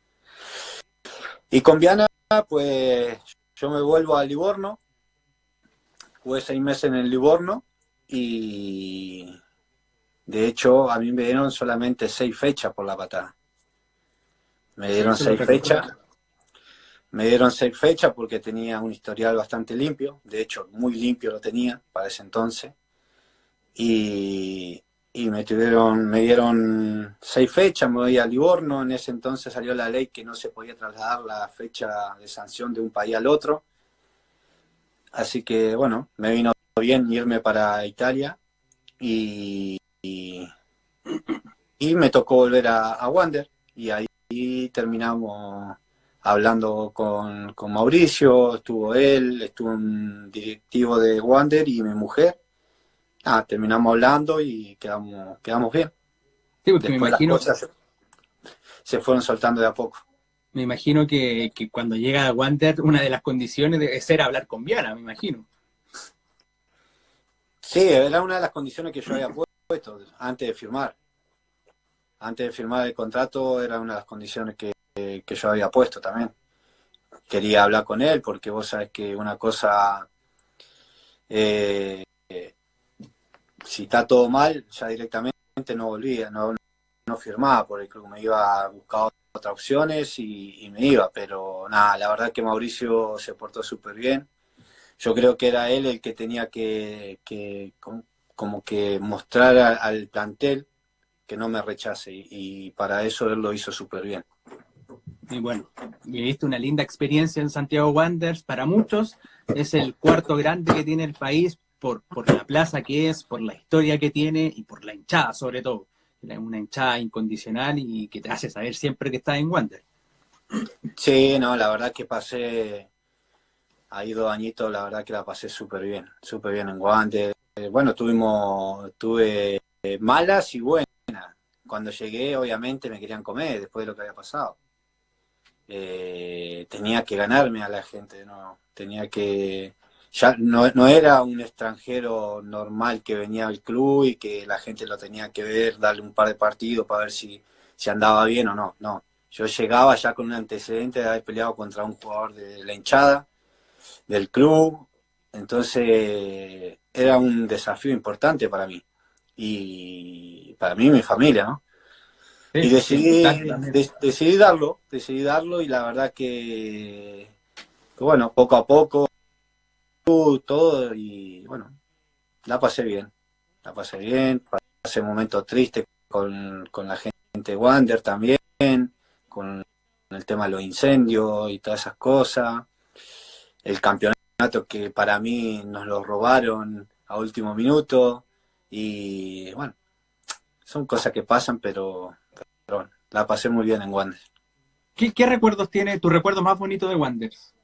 Y con Viana, pues yo me vuelvo a Livorno, jugué seis meses en el Livorno y de hecho a mí me dieron solamente seis fechas por la patada. Me dieron sí, seis fechas, me dieron seis fechas porque tenía un historial bastante limpio, de hecho muy limpio lo tenía para ese entonces. Y, y me tuvieron, me dieron seis fechas, me voy a Livorno, en ese entonces salió la ley que no se podía trasladar la fecha de sanción de un país al otro, así que bueno, me vino bien irme para Italia y, y, y me tocó volver a, a Wander y ahí terminamos hablando con, con Mauricio, estuvo él, estuvo un directivo de Wander y mi mujer. Ah, terminamos hablando y quedamos, quedamos bien. Sí, porque me Después las imagino, cosas se, se fueron soltando de a poco. me imagino que, que cuando llega a Wander, una de las condiciones debe ser hablar con Viana, me imagino. Sí, era una de las condiciones que yo había puesto antes de firmar. Antes de firmar el contrato era una de las condiciones que, que yo había puesto también. Quería hablar con él porque vos sabés que una cosa, eh, si está todo mal, ya directamente no volvía, no, no firmaba porque creo que me iba a buscar otras opciones y, y me iba. Pero nada, la verdad que Mauricio se portó súper bien. Yo creo que era él el que tenía que, que como que mostrar a, al plantel que no me rechace y, y para eso él lo hizo súper bien. Y bueno, viviste una linda experiencia en Santiago Wanderers. Para muchos es el cuarto grande que tiene el país por, por la plaza que es, por la historia que tiene y por la hinchada sobre todo. Una hinchada incondicional y que te hace saber siempre que estás en Wanderers. Sí, no, la verdad que pasé ahí dos añitos, la verdad que la pasé súper bien, súper bien en Wanderers. Bueno, tuvimos, tuve malas y buenas. Cuando llegué, obviamente, me querían comer después de lo que había pasado. Eh, tenía que ganarme a la gente, ¿no? Tenía que... Ya no, no era un extranjero normal que venía al club y que la gente lo tenía que ver, darle un par de partidos para ver si, si andaba bien o no. No, yo llegaba ya con un antecedente de haber peleado contra un jugador de la hinchada, del club, entonces era un desafío importante para mí. Y para mí y mi familia, ¿no? Y Sí, sí, decidí, importante también. de- decidí darlo, decidí darlo y la verdad que, que, bueno, poco a poco, todo y bueno, la pasé bien, la pasé bien, pasé momentos tristes con, con la gente de Wander también, con el tema de los incendios y todas esas cosas, el campeonato que para mí nos lo robaron a último minuto y bueno, son cosas que pasan, pero, pero bueno, la pasé muy bien en Wander. ¿Qué, qué recuerdos tiene tu recuerdo más bonito de Wanderers?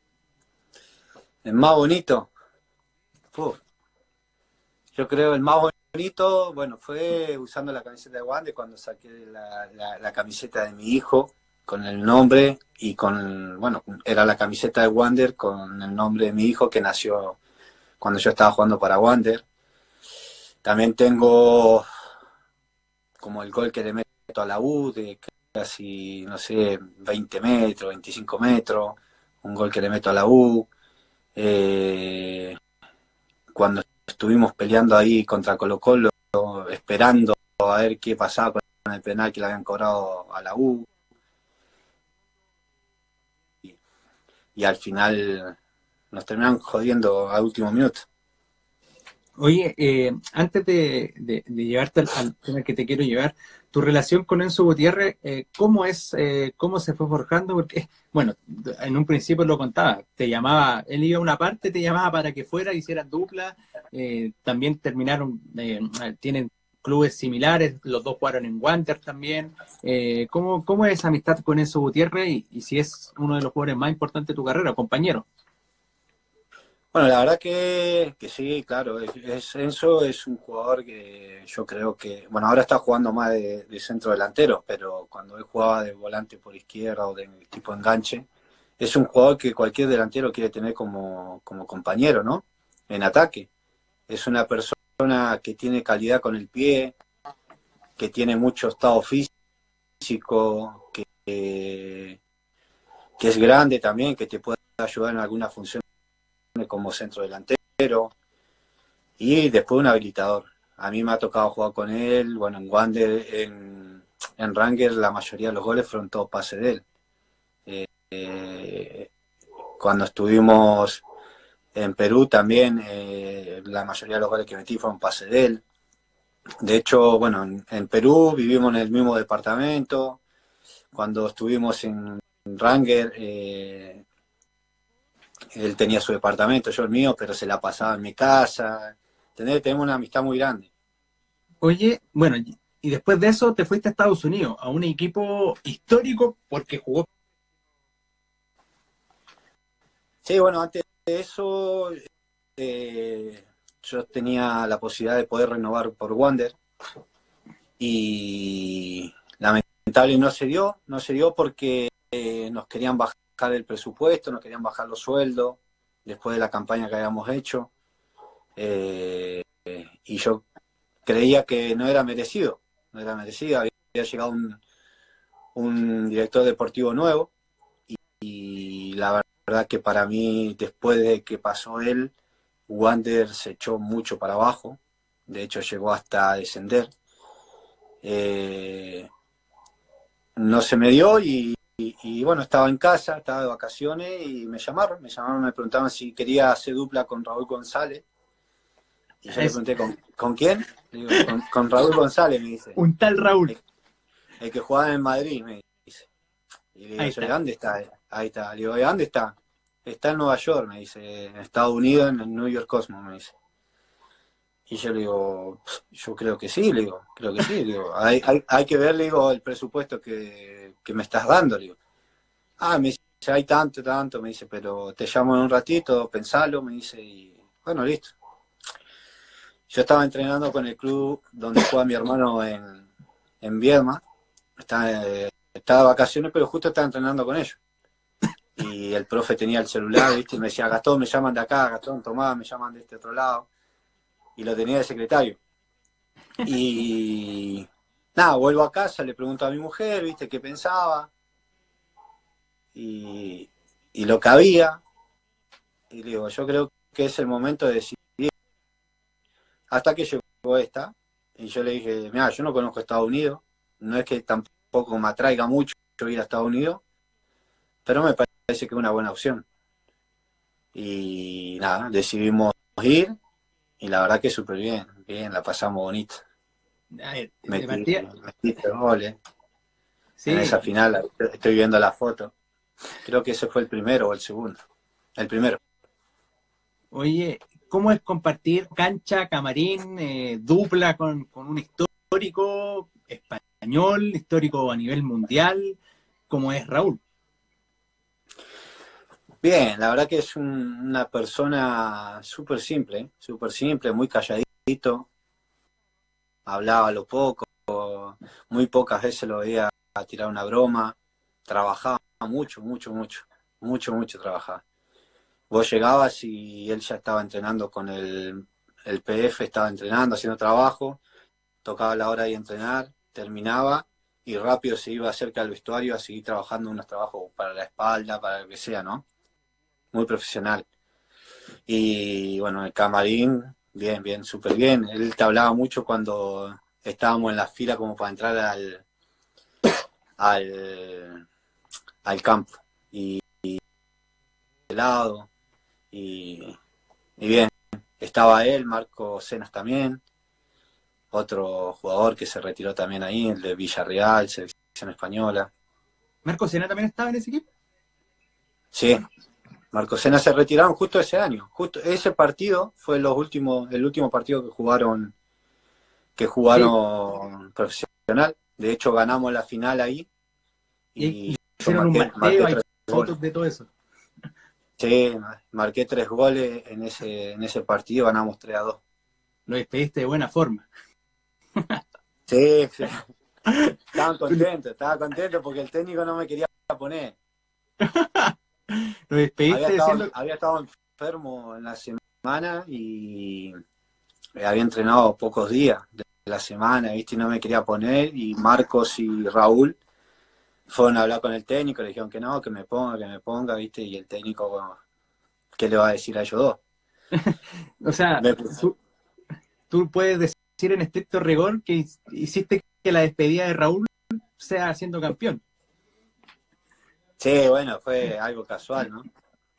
El más bonito, uf, yo creo el más bonito, bueno, fue usando la camiseta de Wander cuando saqué la, la, la camiseta de mi hijo con el nombre y con, bueno, era la camiseta de Wander con el nombre de mi hijo que nació cuando yo estaba jugando para Wander. También tengo como el gol que le meto a la U de casi, no sé, veinte metros, veinticinco metros, un gol que le meto a la U. Eh, cuando estuvimos peleando ahí contra Colo Colo, esperando a ver qué pasaba con el penal que le habían cobrado a la U. Y, y al final nos terminaron jodiendo a último minuto. Oye, eh, antes de, de, de llevarte al, al tema que te quiero llevar, tu relación con Enzo Gutiérrez, eh, ¿cómo es, eh, cómo se fue forjando? Porque, bueno, en un principio lo contaba, te llamaba, él iba a una parte, te llamaba para que fuera, hicieran dupla, eh, también terminaron, eh, tienen clubes similares, los dos jugaron en Wanderers también. Eh, ¿cómo, ¿Cómo es esa amistad con Enzo Gutiérrez y, y si es uno de los jugadores más importantes de tu carrera, compañero? Bueno, la verdad que, que sí, claro, es, es- Enzo es un jugador que yo creo que, bueno, ahora está jugando más de, de centro delantero, pero cuando él jugaba de volante por izquierda o de tipo enganche, es un jugador que cualquier delantero quiere tener como, como compañero, ¿no? En ataque. Es una persona que tiene calidad con el pie, que tiene mucho estado físico, que, que es grande también, que te puede ayudar en alguna función como centro delantero. Y después un habilitador. A mí me ha tocado jugar con él, bueno, en Wander, en, en Ranger la mayoría de los goles fueron todos pases de él. Eh, eh, cuando estuvimos en Perú también, eh, la mayoría de los goles que metí fueron pases de él. De hecho, bueno, en, en Perú vivimos en el mismo departamento. Cuando estuvimos en Ranger, eh, él tenía su departamento, yo el mío, pero se la pasaba en mi casa. ¿Entendés? Tenemos una amistad muy grande. Oye, bueno, y y después de eso te fuiste a Estados Unidos, a un equipo histórico porque jugó Sí, bueno, antes de eso eh, yo tenía la posibilidad de poder renovar por Wander y lamentable no se dio, no se dio porque eh, nos querían bajar el presupuesto, nos querían bajar los sueldos después de la campaña que habíamos hecho eh, y yo creía que no era merecido, no era merecido, había, había llegado un, un director deportivo nuevo y, y la verdad que para mí después de que pasó él, Wander se echó mucho para abajo, de hecho llegó hasta descender. Eh, no se me dio y, y, y, bueno, estaba en casa, estaba de vacaciones y me llamaron, me llamaron, me preguntaban si quería hacer dupla con Raúl González y yo le Es pregunté, ¿con, ¿con quién? Le digo, con, con Raúl González, me dice, un tal Raúl. el, el que jugaba en Madrid, me dice. Y le digo, Ahí yo, está. ¿dónde está? Ahí está. Le digo, ¿dónde está? Está en Nueva York, me dice, en Estados Unidos, en el New York Cosmos, me dice. Y yo le digo, yo creo que sí, le digo, creo que sí, le digo, hay, hay, hay que ver, le digo, el presupuesto que, que me estás dando, le digo. Ah, me dice, hay tanto, tanto, me dice, pero te llamo en un ratito, pensalo, me dice, y bueno, listo. Yo estaba entrenando con el club donde juega mi hermano en, en Viedma, estaba, eh, estaba de vacaciones, pero justo estaba entrenando con ellos. Y el profe tenía el celular, ¿viste? Y me decía, Gastón, me llaman de acá, Gastón, Tomás, me llaman de este otro lado. Y lo tenía de secretario. Y nada, vuelvo a casa, le pregunto a mi mujer, ¿viste? ¿Qué pensaba? Y, y lo que había. Y le digo, yo creo que es el momento de decidir. Hasta que llegó esta. Y yo le dije, mira, yo no conozco Estados Unidos. No es que tampoco me atraiga mucho ir a Estados Unidos. Pero me parece que es una buena opción. Y nada, decidimos ir. Y la verdad que súper bien. Bien, la pasamos bonita. A ver, de Metí, partida. metí tres goles. En esa Sí. final estoy viendo la foto. Creo que ese fue el primero o el segundo. El primero. Oye, ¿cómo es compartir cancha, camarín, eh, dupla con, con un histórico español, histórico a nivel mundial, como es Raúl? Bien, la verdad que es un, una persona súper simple, súper simple, muy calladito, hablaba lo poco, muy pocas veces lo veía tirar una broma, trabajaba mucho, mucho, mucho, mucho, mucho trabajaba. Vos llegabas y él ya estaba entrenando con el, el P F, estaba entrenando, haciendo trabajo, tocaba la hora de entrenar, terminaba y rápido se iba cerca del vestuario a seguir trabajando unos trabajos para la espalda, para lo que sea, ¿no? Muy profesional. Y bueno, el camarín, bien, bien, súper bien. Él te hablaba mucho cuando estábamos en la fila como para entrar al, al, al campo. Y de lado, y, y bien, estaba él, Marco Cenas también, otro jugador que se retiró también ahí, el de Villarreal, selección española. ¿Marco Sena también estaba en ese equipo? Sí, Marco Cenas se retiraron justo ese año. Justo ese partido fue los últimos, el último partido que jugaron, que Sí, jugaron profesional. De hecho, ganamos la final ahí y y yo hicieron un marqué, marqué manteo, hay tres goles. fotos de todo eso. Sí, marqué tres goles en ese, en ese partido, ganamos tres a dos. Lo despediste de buena forma. Sí, sí. Estaban contentos, estaba contento porque el técnico no me quería poner. Lo Había despediste estado, diciendo, había estado enfermo en la semana y había entrenado pocos días de la semana, ¿viste? Y no me quería poner. Y Marcos y Raúl fueron a hablar con el técnico, le dijeron que no, que me ponga, que me ponga, ¿viste? Y el técnico, bueno, ¿qué le va a decir a ellos dos? o sea, Me puse. tú, tú puedes decir en estricto rigor que hiciste que la despedida de Raúl sea siendo campeón. Sí, bueno, fue algo casual, ¿no?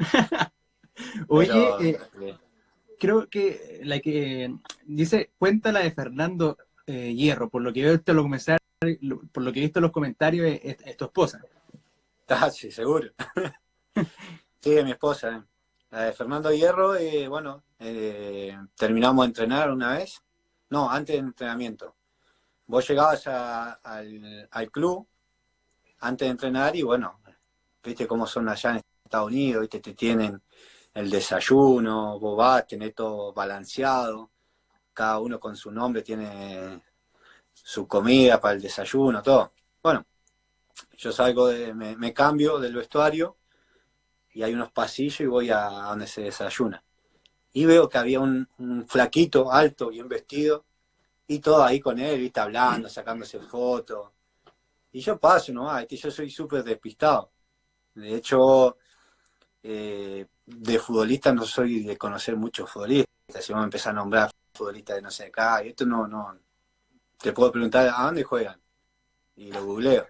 Oye, Pero eh, eh, creo que la que dice, cuenta la de Fernando eh, Hierro, por lo que veo esto lo comenzar, por lo que he visto en los comentarios, es, es tu esposa. está, sí, seguro. Sí, mi esposa, eh. La de Fernando Hierro, eh, bueno, eh, terminamos de entrenar una vez. No, antes del entrenamiento. Vos llegabas a- al, al club antes de entrenar y bueno, viste cómo son allá en Estados Unidos, ¿viste? Te tienen el desayuno, vos vas, tenés todo balanceado, cada uno con su nombre tiene su comida para el desayuno, todo. Bueno, yo salgo, de, me, me cambio del vestuario y hay unos pasillos y voy a, a donde se desayuna. Y veo que había un, un flaquito, alto, bien vestido, y todo ahí con él, ¿viste? Hablando, sacándose fotos. Y yo paso nomás, ¿viste? Yo soy súper despistado. De hecho, eh, de futbolista no soy de conocer muchos futbolistas. Si vamos a empezar a nombrar futbolistas de no sé acá, y esto no, no. Te puedo preguntar a dónde juegan. Y lo googleo.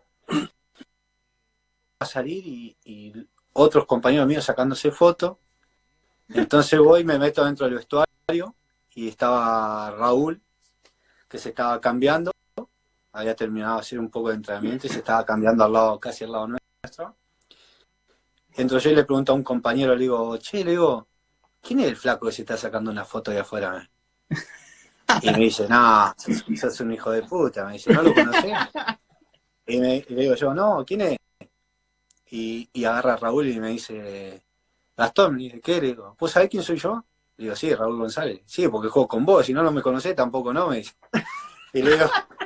A salir y, y otros compañeros míos sacándose fotos. Entonces voy y me meto dentro del vestuario y estaba Raúl, que se estaba cambiando. Había terminado de hacer un poco de entrenamiento y se estaba cambiando al lado, casi al lado nuestro. Entro yo y le pregunto a un compañero, le digo, che, le digo, ¿quién es el flaco que se está sacando una foto de afuera? Y me dice, no, sos, sos un hijo de puta. Me dice, ¿no lo conocés? Y, me, y le digo yo, no, ¿quién es? Y, y agarra a Raúl y me dice, Gastón, me dice, ¿qué? Le digo, ¿vos sabés quién soy yo? Le digo, sí, Raúl González. Sí, porque juego con vos, si no, no me conocés, tampoco no, me dice. Y le digo,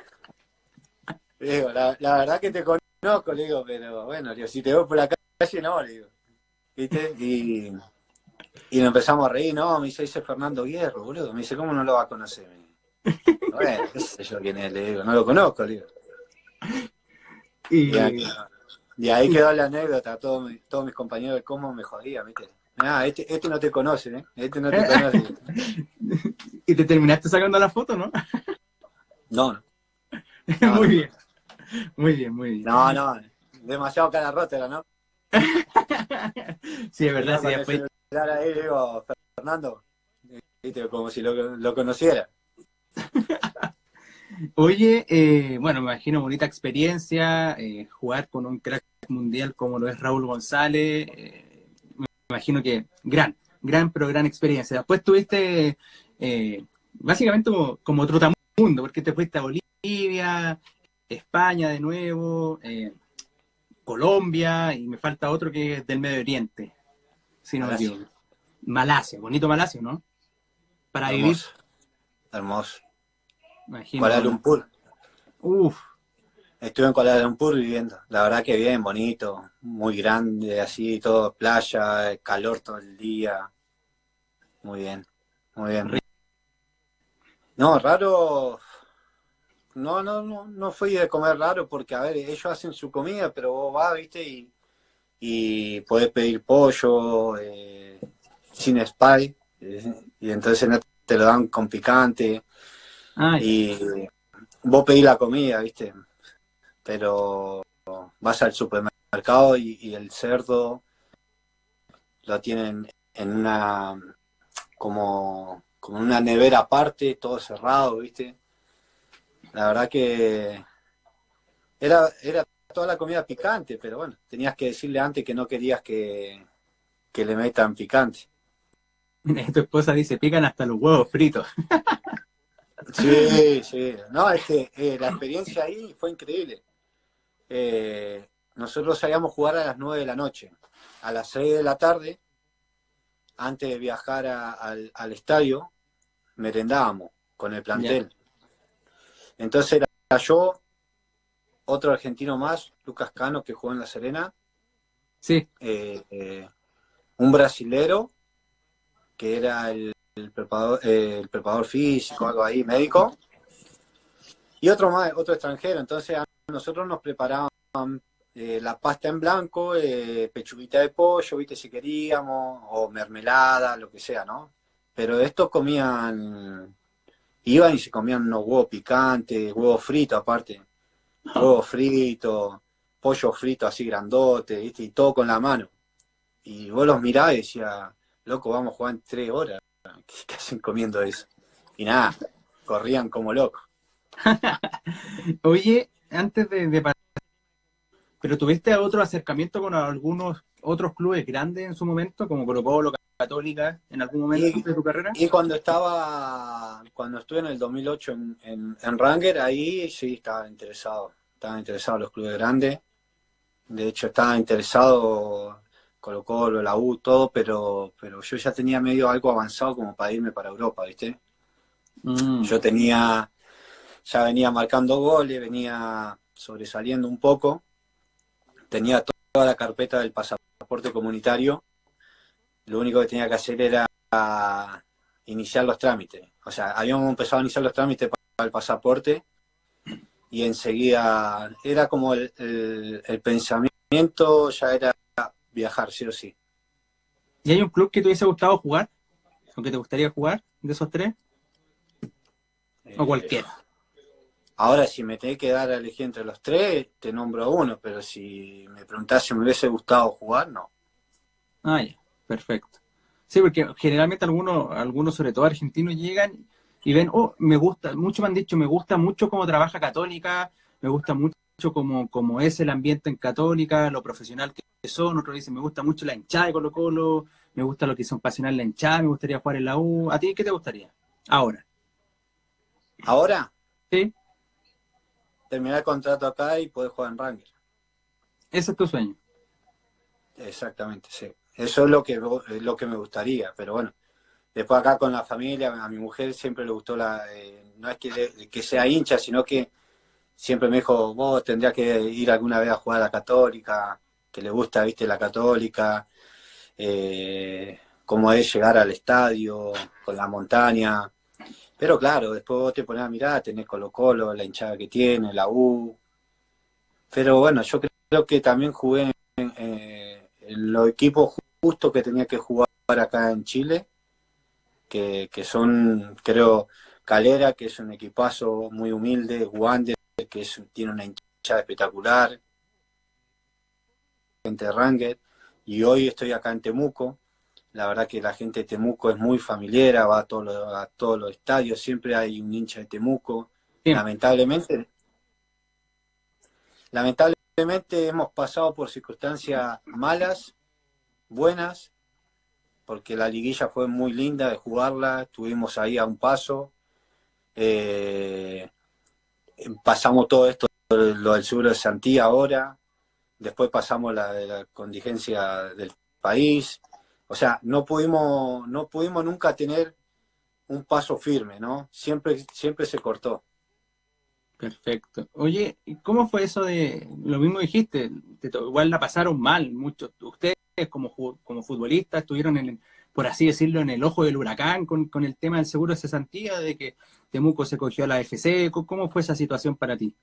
le digo la, la verdad que te conozco, le digo, pero bueno, le digo, si te veo por la calle, no, le digo. ¿Viste? Y, y nos empezamos a reír, no, me dice, dice Fernando Hierro, boludo. Me dice, ¿cómo no lo va a conocer? Me dice, bueno, qué sé yo quién es, le digo, no lo conozco, le digo. Y, Y, ahí, y ahí quedó la anécdota, todos, todos mis compañeros de cómo me jodían, ¿viste? Ah, este, este no te conoce, ¿eh? Este no te conoce. y te terminaste sacando la foto, ¿no? No, no. no muy no. bien, muy bien, muy bien. No, no, demasiado cara rota era, ¿no? Sí, es verdad, sí, después... Ahí digo, Fernando, ¿viste? Como si lo, lo conociera. Oye, eh, bueno, me imagino bonita experiencia, eh, jugar con un crack mundial como lo es Raúl González, eh, me imagino que gran, gran, pero gran experiencia. Después tuviste eh, básicamente como, como trotamundo, porque te fuiste a Bolivia, España de nuevo, eh, Colombia, y me falta otro que es del Medio Oriente, si no me Malasia. equivoco. Malasia, bonito Malasia, ¿no? Para vivir, Hermoso, hermoso. imagino. Kuala Lumpur. Uf, Estuve en Kuala Lumpur viviendo. La verdad que bien, bonito, muy grande, así, todo playa, calor todo el día. Muy bien, muy bien. No, raro. No, no, no, no fui de comer raro porque, a ver, ellos hacen su comida, pero vos vas, viste, y, y podés pedir pollo eh, sin spy, eh, y entonces no te lo dan con picante, ay, y vos pedís la comida, viste, pero vas al supermercado y, y el cerdo lo tienen en una, como, como una nevera aparte, todo cerrado, viste. La verdad que era, era toda la comida picante, pero bueno, tenías que decirle antes que no querías que, que le metan picante. tu esposa dice, pican hasta los huevos fritos. Sí, sí. No, es que eh, la experiencia ahí fue increíble. Eh, nosotros salíamos a jugar a las nueve de la noche. A las seis de la tarde, antes de viajar a, al, al estadio, merendábamos con el plantel. Ya. Entonces era yo, otro argentino más, Lucas Cano, que jugó en La Serena, Sí. eh, eh, un brasilero, que era el, el, preparador, eh, el preparador físico, algo ahí, médico, y otro más, otro extranjero. Entonces a nosotros nos preparaban eh, la pasta en blanco, eh, pechuguita de pollo, viste, si queríamos, o mermelada, lo que sea, ¿no? Pero estos comían, iban y se comían unos huevos picantes, huevos fritos aparte, huevos fritos, pollo frito así grandote, viste, y todo con la mano. Y vos los mirás y decías, loco, vamos a jugar en tres horas, ¿qué, qué hacen comiendo eso? Y nada, corrían como locos. Oye, antes de, de pasar, ¿pero tuviste otro acercamiento con algunos otros clubes grandes en su momento, como Colo Colo, Católica, en algún momento Y, de tu carrera? y cuando estaba, cuando estuve en el dos mil ocho en, en, en Ranger, ahí sí estaba interesado, estaban interesados los clubes grandes. De hecho, estaba interesado Colo-Colo, la U, todo, pero, pero yo ya tenía medio algo avanzado como para irme para Europa, ¿viste? Mm. Yo tenía, ya venía marcando goles, venía sobresaliendo un poco, tenía toda la carpeta del pasaporte comunitario, lo único que tenía que hacer era iniciar los trámites. O sea, habíamos empezado a iniciar los trámites para el pasaporte y enseguida era como el, el, el pensamiento ya era viajar, sí o sí. ¿Y hay un club que te hubiese gustado jugar? ¿O que te gustaría jugar de esos tres? ¿O Eh, cualquiera? Ahora, si me tenés que dar a elegir entre los tres, te nombro uno, pero si me preguntás si me hubiese gustado jugar, no. Ah, ya, perfecto. Sí, porque generalmente algunos, algunos, sobre todo argentinos, llegan y ven, oh, me gusta, muchos me han dicho, me gusta mucho cómo trabaja Católica, me gusta mucho cómo, cómo es el ambiente en Católica, lo profesional que son, otros dicen, me gusta mucho la hinchada de Colo-Colo, me gusta lo que son pasional la hinchada, me gustaría jugar en la U. ¿A ti qué te gustaría? Ahora, Ahora, ¿sí? terminar el contrato acá y poder jugar en Rangers. Ese es tu sueño. Exactamente, sí. Eso es lo que, es lo que me gustaría, pero bueno. Después acá con la familia, a mi mujer siempre le gustó la... Eh, no es que, le, que sea hincha, sino que siempre me dijo, vos tendrías que ir alguna vez a jugar a la Católica, que le gusta, viste, la Católica, eh, cómo es llegar al estadio, con la montaña. Pero claro, después vos te pones a mirar, tenés Colo-Colo, la hinchada que tiene, la U. Pero bueno, yo creo que también jugué en, eh, en los equipos justos que tenía que jugar acá en Chile, que, que son, creo, Calera, que es un equipazo muy humilde, Wander, que es, tiene una hinchada espectacular, gente de Rangel, y hoy estoy acá en Temuco. La verdad que la gente de Temuco es muy familiar, va a todos los, a todos los estadios, siempre hay un hincha de Temuco. Siempre. Lamentablemente, lamentablemente hemos pasado por circunstancias malas, buenas, porque la liguilla fue muy linda de jugarla, estuvimos ahí a un paso, eh, pasamos todo esto, lo del seguro de Santía ahora, después pasamos la de la contingencia del país, o sea, no pudimos, no pudimos nunca tener un paso firme, ¿no? Siempre, siempre se cortó. Perfecto. Oye, ¿y cómo fue eso de, lo mismo dijiste, te to- igual la pasaron mal, muchos, ustedes como, ju- como futbolistas estuvieron en, el- por así decirlo, en el ojo del huracán con, con el tema del seguro de cesantía, de que Temuco se cogió a la F C, ¿cómo cómo fue esa situación para ti?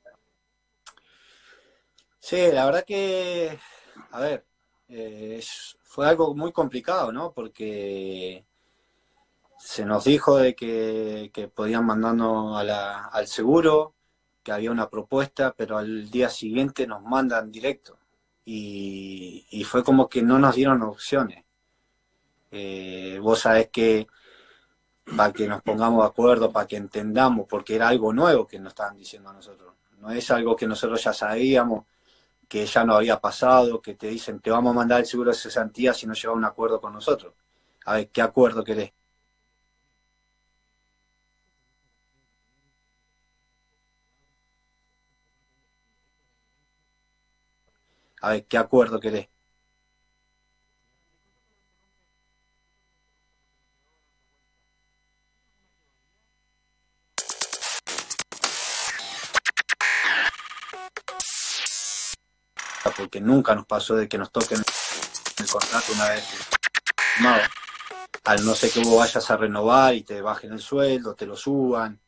Sí, la verdad que, a ver, eh, es- fue algo muy complicado, ¿no? Porque se nos dijo de que, que podían mandarnos a la, al seguro, que había una propuesta, pero al día siguiente nos mandan directo. Y, y fue como que no nos dieron opciones. Eh, vos sabés que para que nos pongamos de acuerdo, para que entendamos, porque era algo nuevo que nos estaban diciendo a nosotros. No es algo que nosotros ya sabíamos, que ya no había pasado, que te dicen, te vamos a mandar el seguro de cesantía si no llevas un acuerdo con nosotros. A ver, ¿qué acuerdo querés? A ver, ¿qué acuerdo querés? Porque nunca nos pasó de que nos toquen el contrato una vez firmado. Al no ser que vos vayas a renovar y te bajen el sueldo, te lo suban,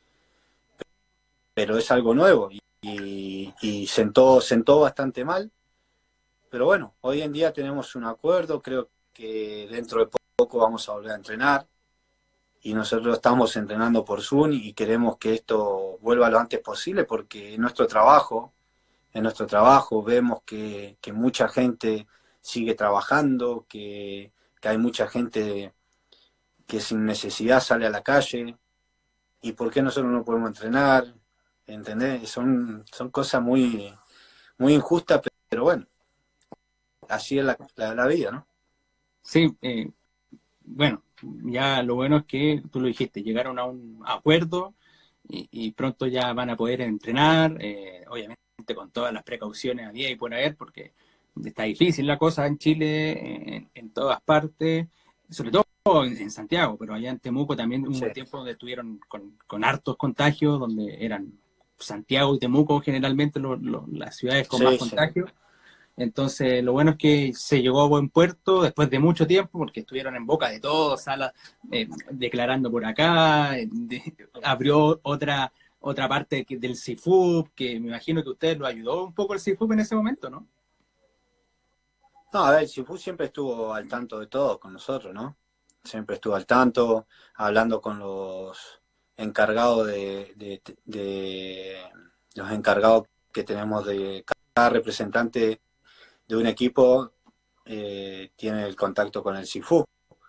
pero es algo nuevo y, y, y sentó, sentó bastante mal. Pero bueno, hoy en día tenemos un acuerdo, creo que dentro de poco vamos a volver a entrenar y nosotros estamos entrenando por Zoom y queremos que esto vuelva lo antes posible porque en nuestro trabajo, en nuestro trabajo vemos que, que mucha gente sigue trabajando, que, que hay mucha gente que sin necesidad sale a la calle y por qué nosotros no podemos entrenar, ¿entendés? Son, son cosas muy, muy injustas, pero bueno, así es la, la, la vida, ¿no? Sí, eh, bueno, ya lo bueno es que tú lo dijiste, llegaron a un acuerdo y, y pronto ya van a poder entrenar, eh, obviamente con todas las precauciones había y por haber, porque está difícil la cosa en Chile, en, en todas partes, sobre todo en, en Santiago, pero allá en Temuco también hubo Sí, un tiempo donde estuvieron con, con hartos contagios, donde eran Santiago y Temuco generalmente lo- lo- las ciudades con más sí, sí. contagios. Entonces, lo bueno es que se llegó a buen puerto después de mucho tiempo, porque estuvieron en boca de todos, Sala eh, declarando por acá, eh, de- abrió otra otra parte que- del C I F U P, que me imagino que usted lo ayudó un poco el C I F U P en ese momento, ¿no? No, a ver, Sifu siempre estuvo al tanto de todo con nosotros, ¿no? Siempre estuvo al tanto, hablando con los encargados de, de, de- los encargados que tenemos de cada representante de un equipo, eh, tiene el contacto con el Sifu.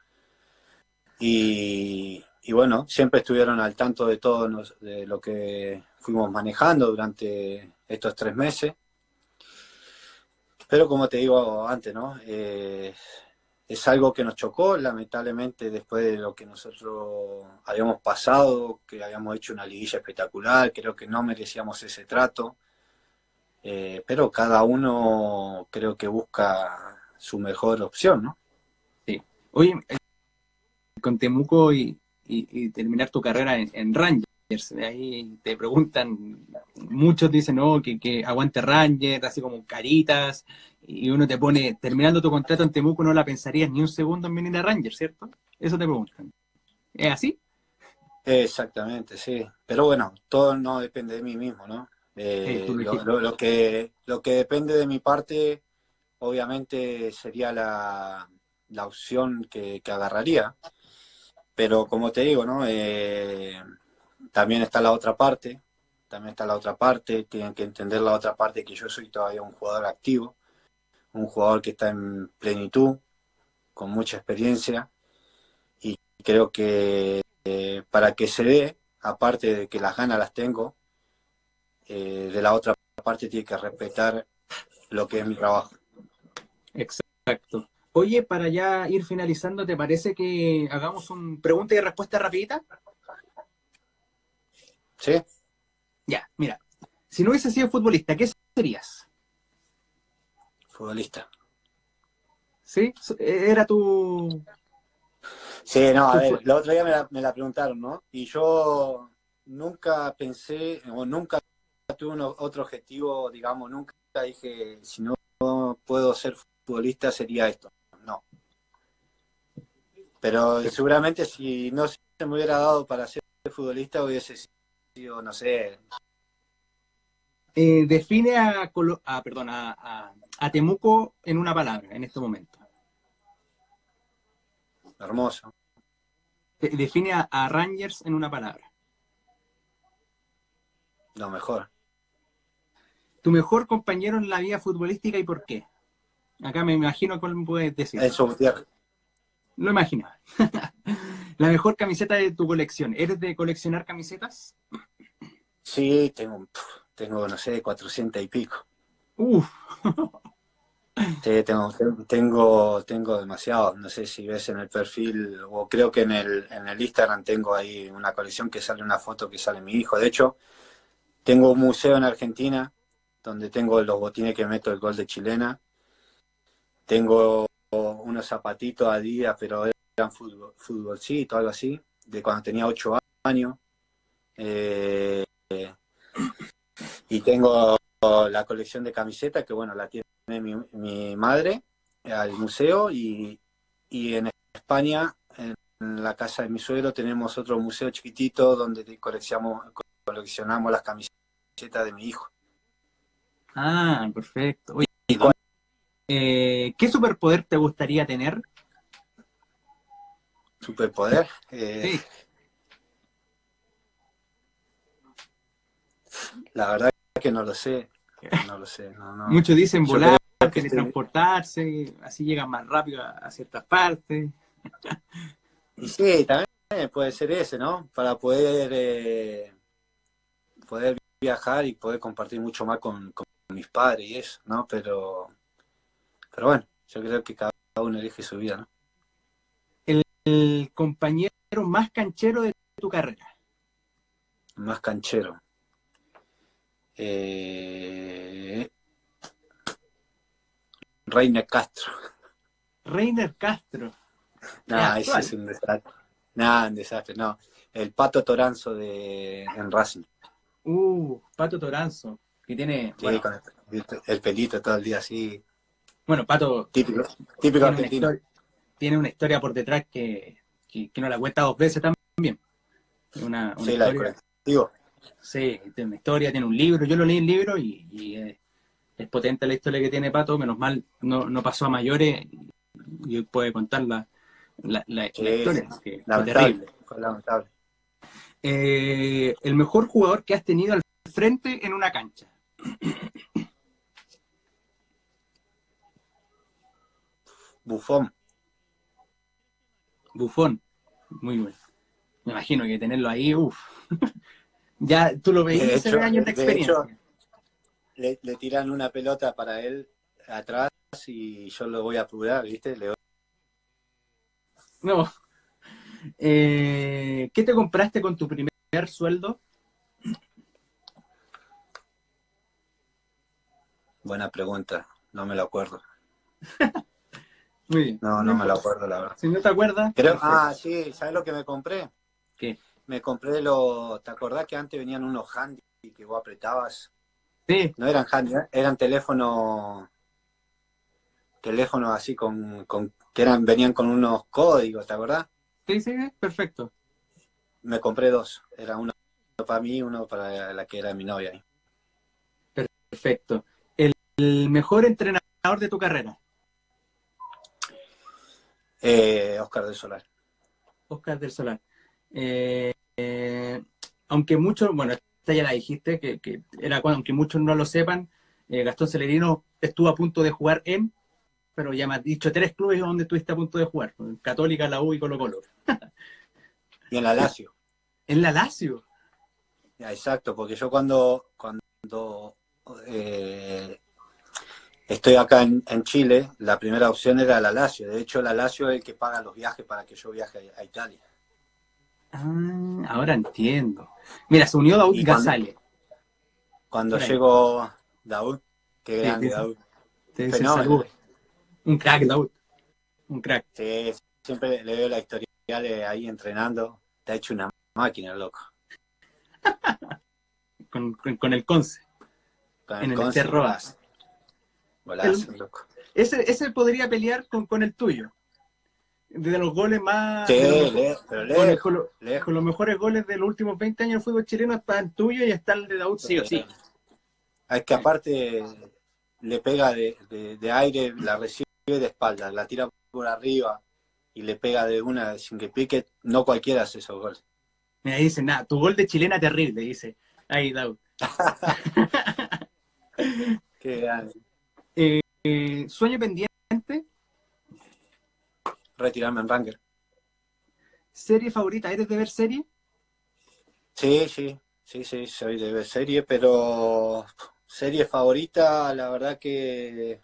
Y, y bueno, siempre estuvieron al tanto de todo nos- de lo que fuimos manejando durante estos tres meses. Pero como te digo antes, ¿no? Eh, es algo que nos chocó, lamentablemente, después de lo que nosotros habíamos pasado, que habíamos hecho una liguilla espectacular, creo que no merecíamos ese trato, eh, pero cada uno creo que busca su mejor opción, ¿no? Sí. Oye, eh, con Temuco y, y- y terminar tu carrera en, en Rangers, de ahí te preguntan, muchos dicen, no, que, que aguante Rangers, así como caritas, y uno te pone, terminando tu contrato en Temuco, no la pensarías ni un segundo en venir a Rangers, ¿cierto? Eso te preguntan. ¿Es así? Exactamente, sí. Pero bueno, todo no depende de mí mismo, ¿no? Eh, tú Eh, lo lo, dijiste. lo- lo que, lo que depende de mi parte, obviamente, sería la, la opción que, que agarraría. Pero como te digo, ¿no? Eh, también está la otra parte, también está la otra parte, tienen que entender la otra parte que yo soy todavía un jugador activo, un jugador que está en plenitud, con mucha experiencia, y creo que eh, para que se dé, aparte de que las ganas las tengo, eh, de la otra parte tiene que respetar lo que es mi trabajo. Exacto. Oye, para ya ir finalizando, ¿te parece que hagamos un pregunta y respuesta rapidita? ¿Sí? Ya, mira, si no hubiese sido futbolista, ¿qué serías? Futbolista. ¿Sí? Era tu, Sí, no, a tu ver, sueño. el otro día me la, me la preguntaron, ¿no? Y yo nunca pensé, o nunca tuve un, otro objetivo, digamos, nunca dije, si no puedo ser futbolista sería esto. No. Pero seguramente si no se me hubiera dado para ser futbolista hubiese sido, no sé, Eh, define a, Colo- a, perdón, a, a- a Temuco en una palabra, en este momento. hermoso. De- define a, a Rangers en una palabra. Lo mejor. Tu mejor compañero en la vida futbolística y por qué. Acá me imagino cuál me puedes decir. Enzo Gutiérrez. Lo imaginaba. La mejor camiseta de tu colección. ¿Eres de coleccionar camisetas? Sí, tengo, tengo, no sé, cuatrocientos y pico. Uf. Sí, tengo, tengo, tengo demasiado. No sé si ves en el perfil, o creo que en el, en el Instagram tengo ahí una colección que sale una foto que sale mi hijo. De hecho, tengo un museo en Argentina donde tengo los botines que meto el gol de chilena. Tengo unos zapatitos Adidas, pero eran fútbol, futbolcito, algo así, de cuando tenía ocho años. Eh, y tengo la colección de camisetas, que bueno, la tiene mi, mi madre al museo, y, y en España, en la casa de mi suegro, tenemos otro museo chiquitito donde coleccionamos, coleccionamos las camisetas de mi hijo. Ah, perfecto. Oye, ¿Y cuál eh, ¿qué superpoder te gustaría tener? superpoder? Eh, Sí. la verdad que no lo sé, no lo sé, no, no. Muchos dicen Yo volar, creo que estoy, teletransportarse, así llegan más rápido a, a ciertas partes. y sí, también puede ser ese, ¿no? Para poder, eh, poder viajar y poder compartir mucho más con, con mis padres y eso, ¿no? Pero, pero bueno, yo creo que cada uno elige su vida, ¿no? El compañero más canchero de tu carrera. Más canchero. Eh, Reiner Castro. Reiner Castro. No, Es ese actual. es un desastre. No, un desastre, no. El Pato Toranzo de en Racing. Uh, Pato Toranzo, que tiene, Sí, bueno, con el, el pelito todo el día así. bueno, Pato Típico, típico tiene una argentino. historia, tiene una historia por detrás que, que, que no la cuenta dos veces también. Una, una Sí, la del historia, colectivo. sí, tiene una historia, tiene un libro, yo lo leí el libro y, y es, es potente la historia que tiene Pato, menos mal no, no pasó a mayores y hoy puede contar la, la, la, la Sí, sí. historia, que fue Lamentable, terrible. fue lamentable. Eh, el mejor jugador que has tenido al frente en una cancha. Buffon. Buffon, muy bueno. Me imagino que tenerlo ahí, uff. Ya tú lo veías De y se ve hecho, años de de hecho experiencia. le, le tiran una pelota para él atrás y yo lo voy a apurar, ¿viste? Le doy- No. Eh, ¿Qué te compraste con tu primer sueldo? Buena pregunta, no me lo acuerdo. Muy bien. No, No no me lo importa. acuerdo, la verdad. Si no te acuerdas, Creo, perfecto. ah, sí, ¿sabes lo que me compré? ¿Qué? Me compré los, ¿te acordás que antes venían unos handy que vos apretabas? Sí, No eran handy, ¿eh? Eran teléfonos, teléfonos así con, con, que eran, venían con unos códigos, ¿te acordás? sí, sí, perfecto. Me compré dos, era uno para mí y uno para la que era mi novia ahí. Perfecto. El, el mejor entrenador de tu carrera, Eh, Oscar del Solar. Oscar del Solar. Eh, eh, aunque muchos, bueno, esta ya la dijiste, que, que era cuando, aunque muchos no lo sepan, eh, Gastón Celerino estuvo a punto de jugar en, pero ya me has dicho tres clubes donde estuviste a punto de jugar: Católica, la U y Colo Colo. Y en la Lazio. En la Lazio. Ya, exacto, porque yo cuando, cuando eh, estoy acá en, en Chile, la primera opción era la Lazio. De hecho, la Lazio es el que paga los viajes para que yo viaje a, a Italia. Ah, ahora entiendo. Mira, se unió Daud Y cuando, Gazale. cuando Por ahí. llegó Daud, qué Sí, te grande dice, Daud, te dice fenómeno. saludos. Un crack, Daud. Un crack. Sí, siempre le veo la historia ahí entrenando. Te ha hecho una máquina, loco. Con, con, con el Conce. Con En el el Ester Conce, Roa. golazo. El, Golazo, loco. ese, ese podría pelear con, con el tuyo. De los goles más. Sí, De los mejores. le, pero Con, el- con, lejos, lo- lejos. con los mejores goles de los últimos veinte años del fútbol chileno está el tuyo y está el de Daud, sí o sí. Eh, es que aparte le pega de, de, de aire, la recibe de espaldas, la tira por arriba y le pega de una sin que pique. No cualquiera hace esos goles. Me dice, nada, tu gol de chilena terrible, dice. Ahí, Daud. Qué grande. Eh, eh, sueño pendiente, Retirarme en Ranger. serie favorita, ¿eres de ver serie? Sí, sí, sí, sí, soy de ver serie, pero serie favorita, la verdad que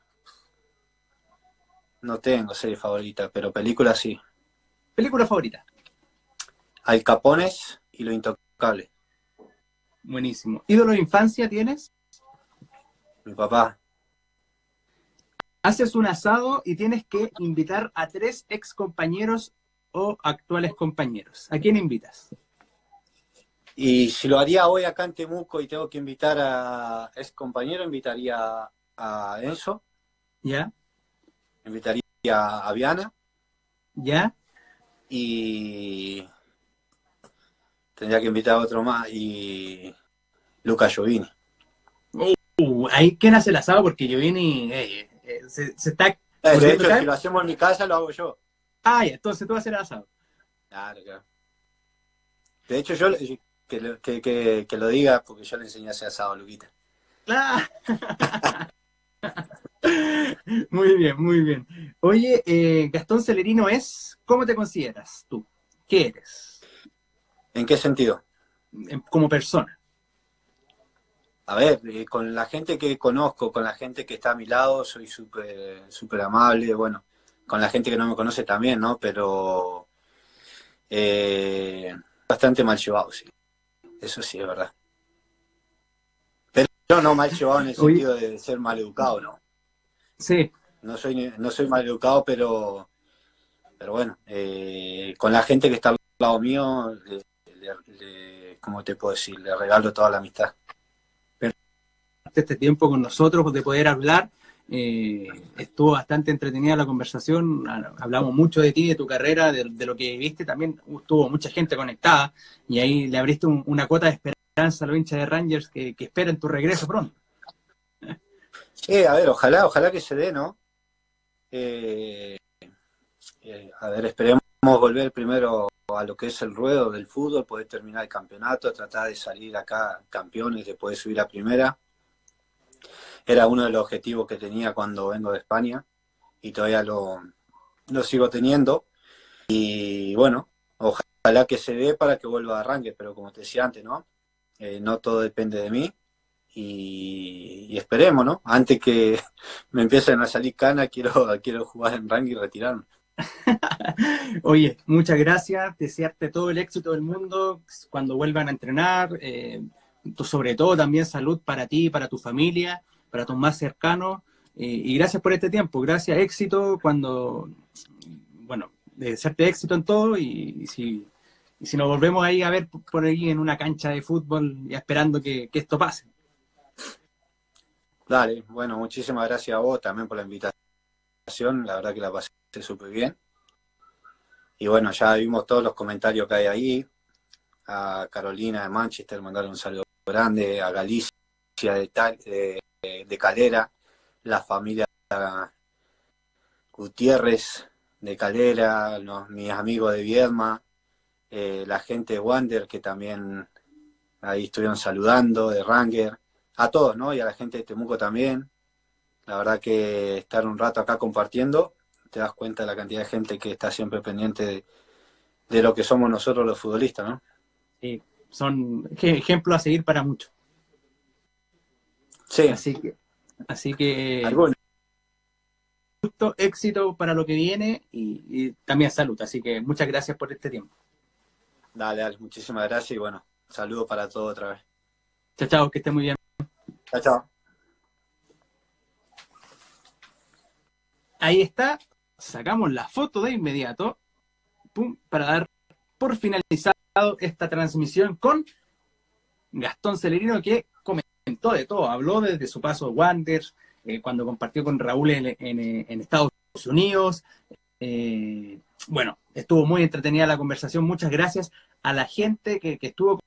no tengo serie favorita, pero película sí. Película favorita. Al Capones y Lo Intocable. Buenísimo. ¿Ídolo de infancia tienes? Mi papá. Haces un asado y tienes que invitar a tres ex compañeros o actuales compañeros. ¿A quién invitas? Y si lo haría hoy acá en Temuco y tengo que invitar a ex compañero, invitaría a Enzo, ¿Ya? invitaría a Viana ¿Ya? y tendría que invitar a otro más y Luca Giovini. Uh, ahí quién hace el asado porque yo vine y eh, eh, se, se está Eh, de volviendo hecho, si acá. lo hacemos en mi casa, lo hago yo. Ah, ya, entonces tú vas a hacer el asado. Claro, claro. De hecho, yo le- que, lo- que, que, que lo diga porque yo le enseñé a hacer asado a Luquita. ¡Ah! Muy bien, muy bien. Oye, eh, Gastón Celerino es, ¿cómo te consideras tú? ¿Qué eres? ¿En qué sentido? Eh, Como persona. A ver, eh, con la gente que conozco, con la gente que está a mi lado, soy súper súper amable, bueno, con la gente que no me conoce también, ¿no? Pero eh, bastante mal llevado, sí. Eso sí es verdad. Pero no mal llevado en el Oye, sentido de ser mal educado, ¿no? sí. no soy, no soy mal educado, pero, pero bueno, eh, con la gente que está al lado mío, le, le- le- ¿cómo te puedo decir? Le regalo toda la amistad. Este tiempo con nosotros, de poder hablar. Eh, estuvo bastante entretenida la conversación, hablamos mucho de ti, de tu carrera, de, de lo que viviste, también estuvo mucha gente conectada y ahí le abriste un, una cuota de esperanza a los hinchas de Rangers que, que esperan tu regreso pronto. Sí, a ver, ojalá, ojalá que se dé, ¿no? Eh, eh, a ver, esperemos volver primero a lo que es el ruedo del fútbol, poder terminar el campeonato, tratar de salir acá campeones, de poder subir a primera. Era uno de los objetivos que tenía cuando vengo de España y todavía lo, lo sigo teniendo. Y bueno, ojalá que se dé para que vuelva a arranque, pero como te decía antes, ¿no? Eh, no todo depende de mí y, y esperemos, ¿no? Antes que me empiecen a salir canas, quiero, quiero jugar en ranking y retirarme. Oye, muchas gracias, desearte todo el éxito del mundo cuando vuelvan a entrenar, eh, sobre todo también salud para ti, para tu familia, para tus más cercanos, eh, y gracias por este tiempo, gracias, éxito cuando, bueno, desearte éxito en todo y, y si, y si nos volvemos ahí a ver por ahí en una cancha de fútbol y esperando que, que esto pase. Dale, bueno, muchísimas gracias a vos también por la invitación, la verdad que la pasé súper bien. Y bueno, ya vimos todos los comentarios que hay ahí. A Carolina de Manchester, mandarle un saludo grande, a Galicia de, Tal, de, de Calera, la familia Gutiérrez de Calera, los, mis amigos de Viedma, eh, la gente de Wander que también ahí estuvieron saludando, de Ranger, a todos, ¿no? Y a la gente de Temuco también. La verdad que estar un rato acá compartiendo, te das cuenta de la cantidad de gente que está siempre pendiente de, de lo que somos nosotros los futbolistas, ¿no? Sí, son ejemplos a seguir para muchos. Sí, Así que, así que algunos. éxito para lo que viene y, y también salud. Así que muchas gracias por este tiempo. Dale, dale, muchísimas gracias y bueno, saludos para todos otra vez. Chao, chao, que esté muy bien. Chao, chao. Ahí está. Sacamos la foto de inmediato, pum, para dar por finalizado esta transmisión con Gastón Celerino, que comentó de todo. Habló desde su paso a Wanderers, eh, cuando compartió con Raúl en, en, en Estados Unidos. Eh, bueno, estuvo muy entretenida la conversación. Muchas gracias a la gente que, que estuvo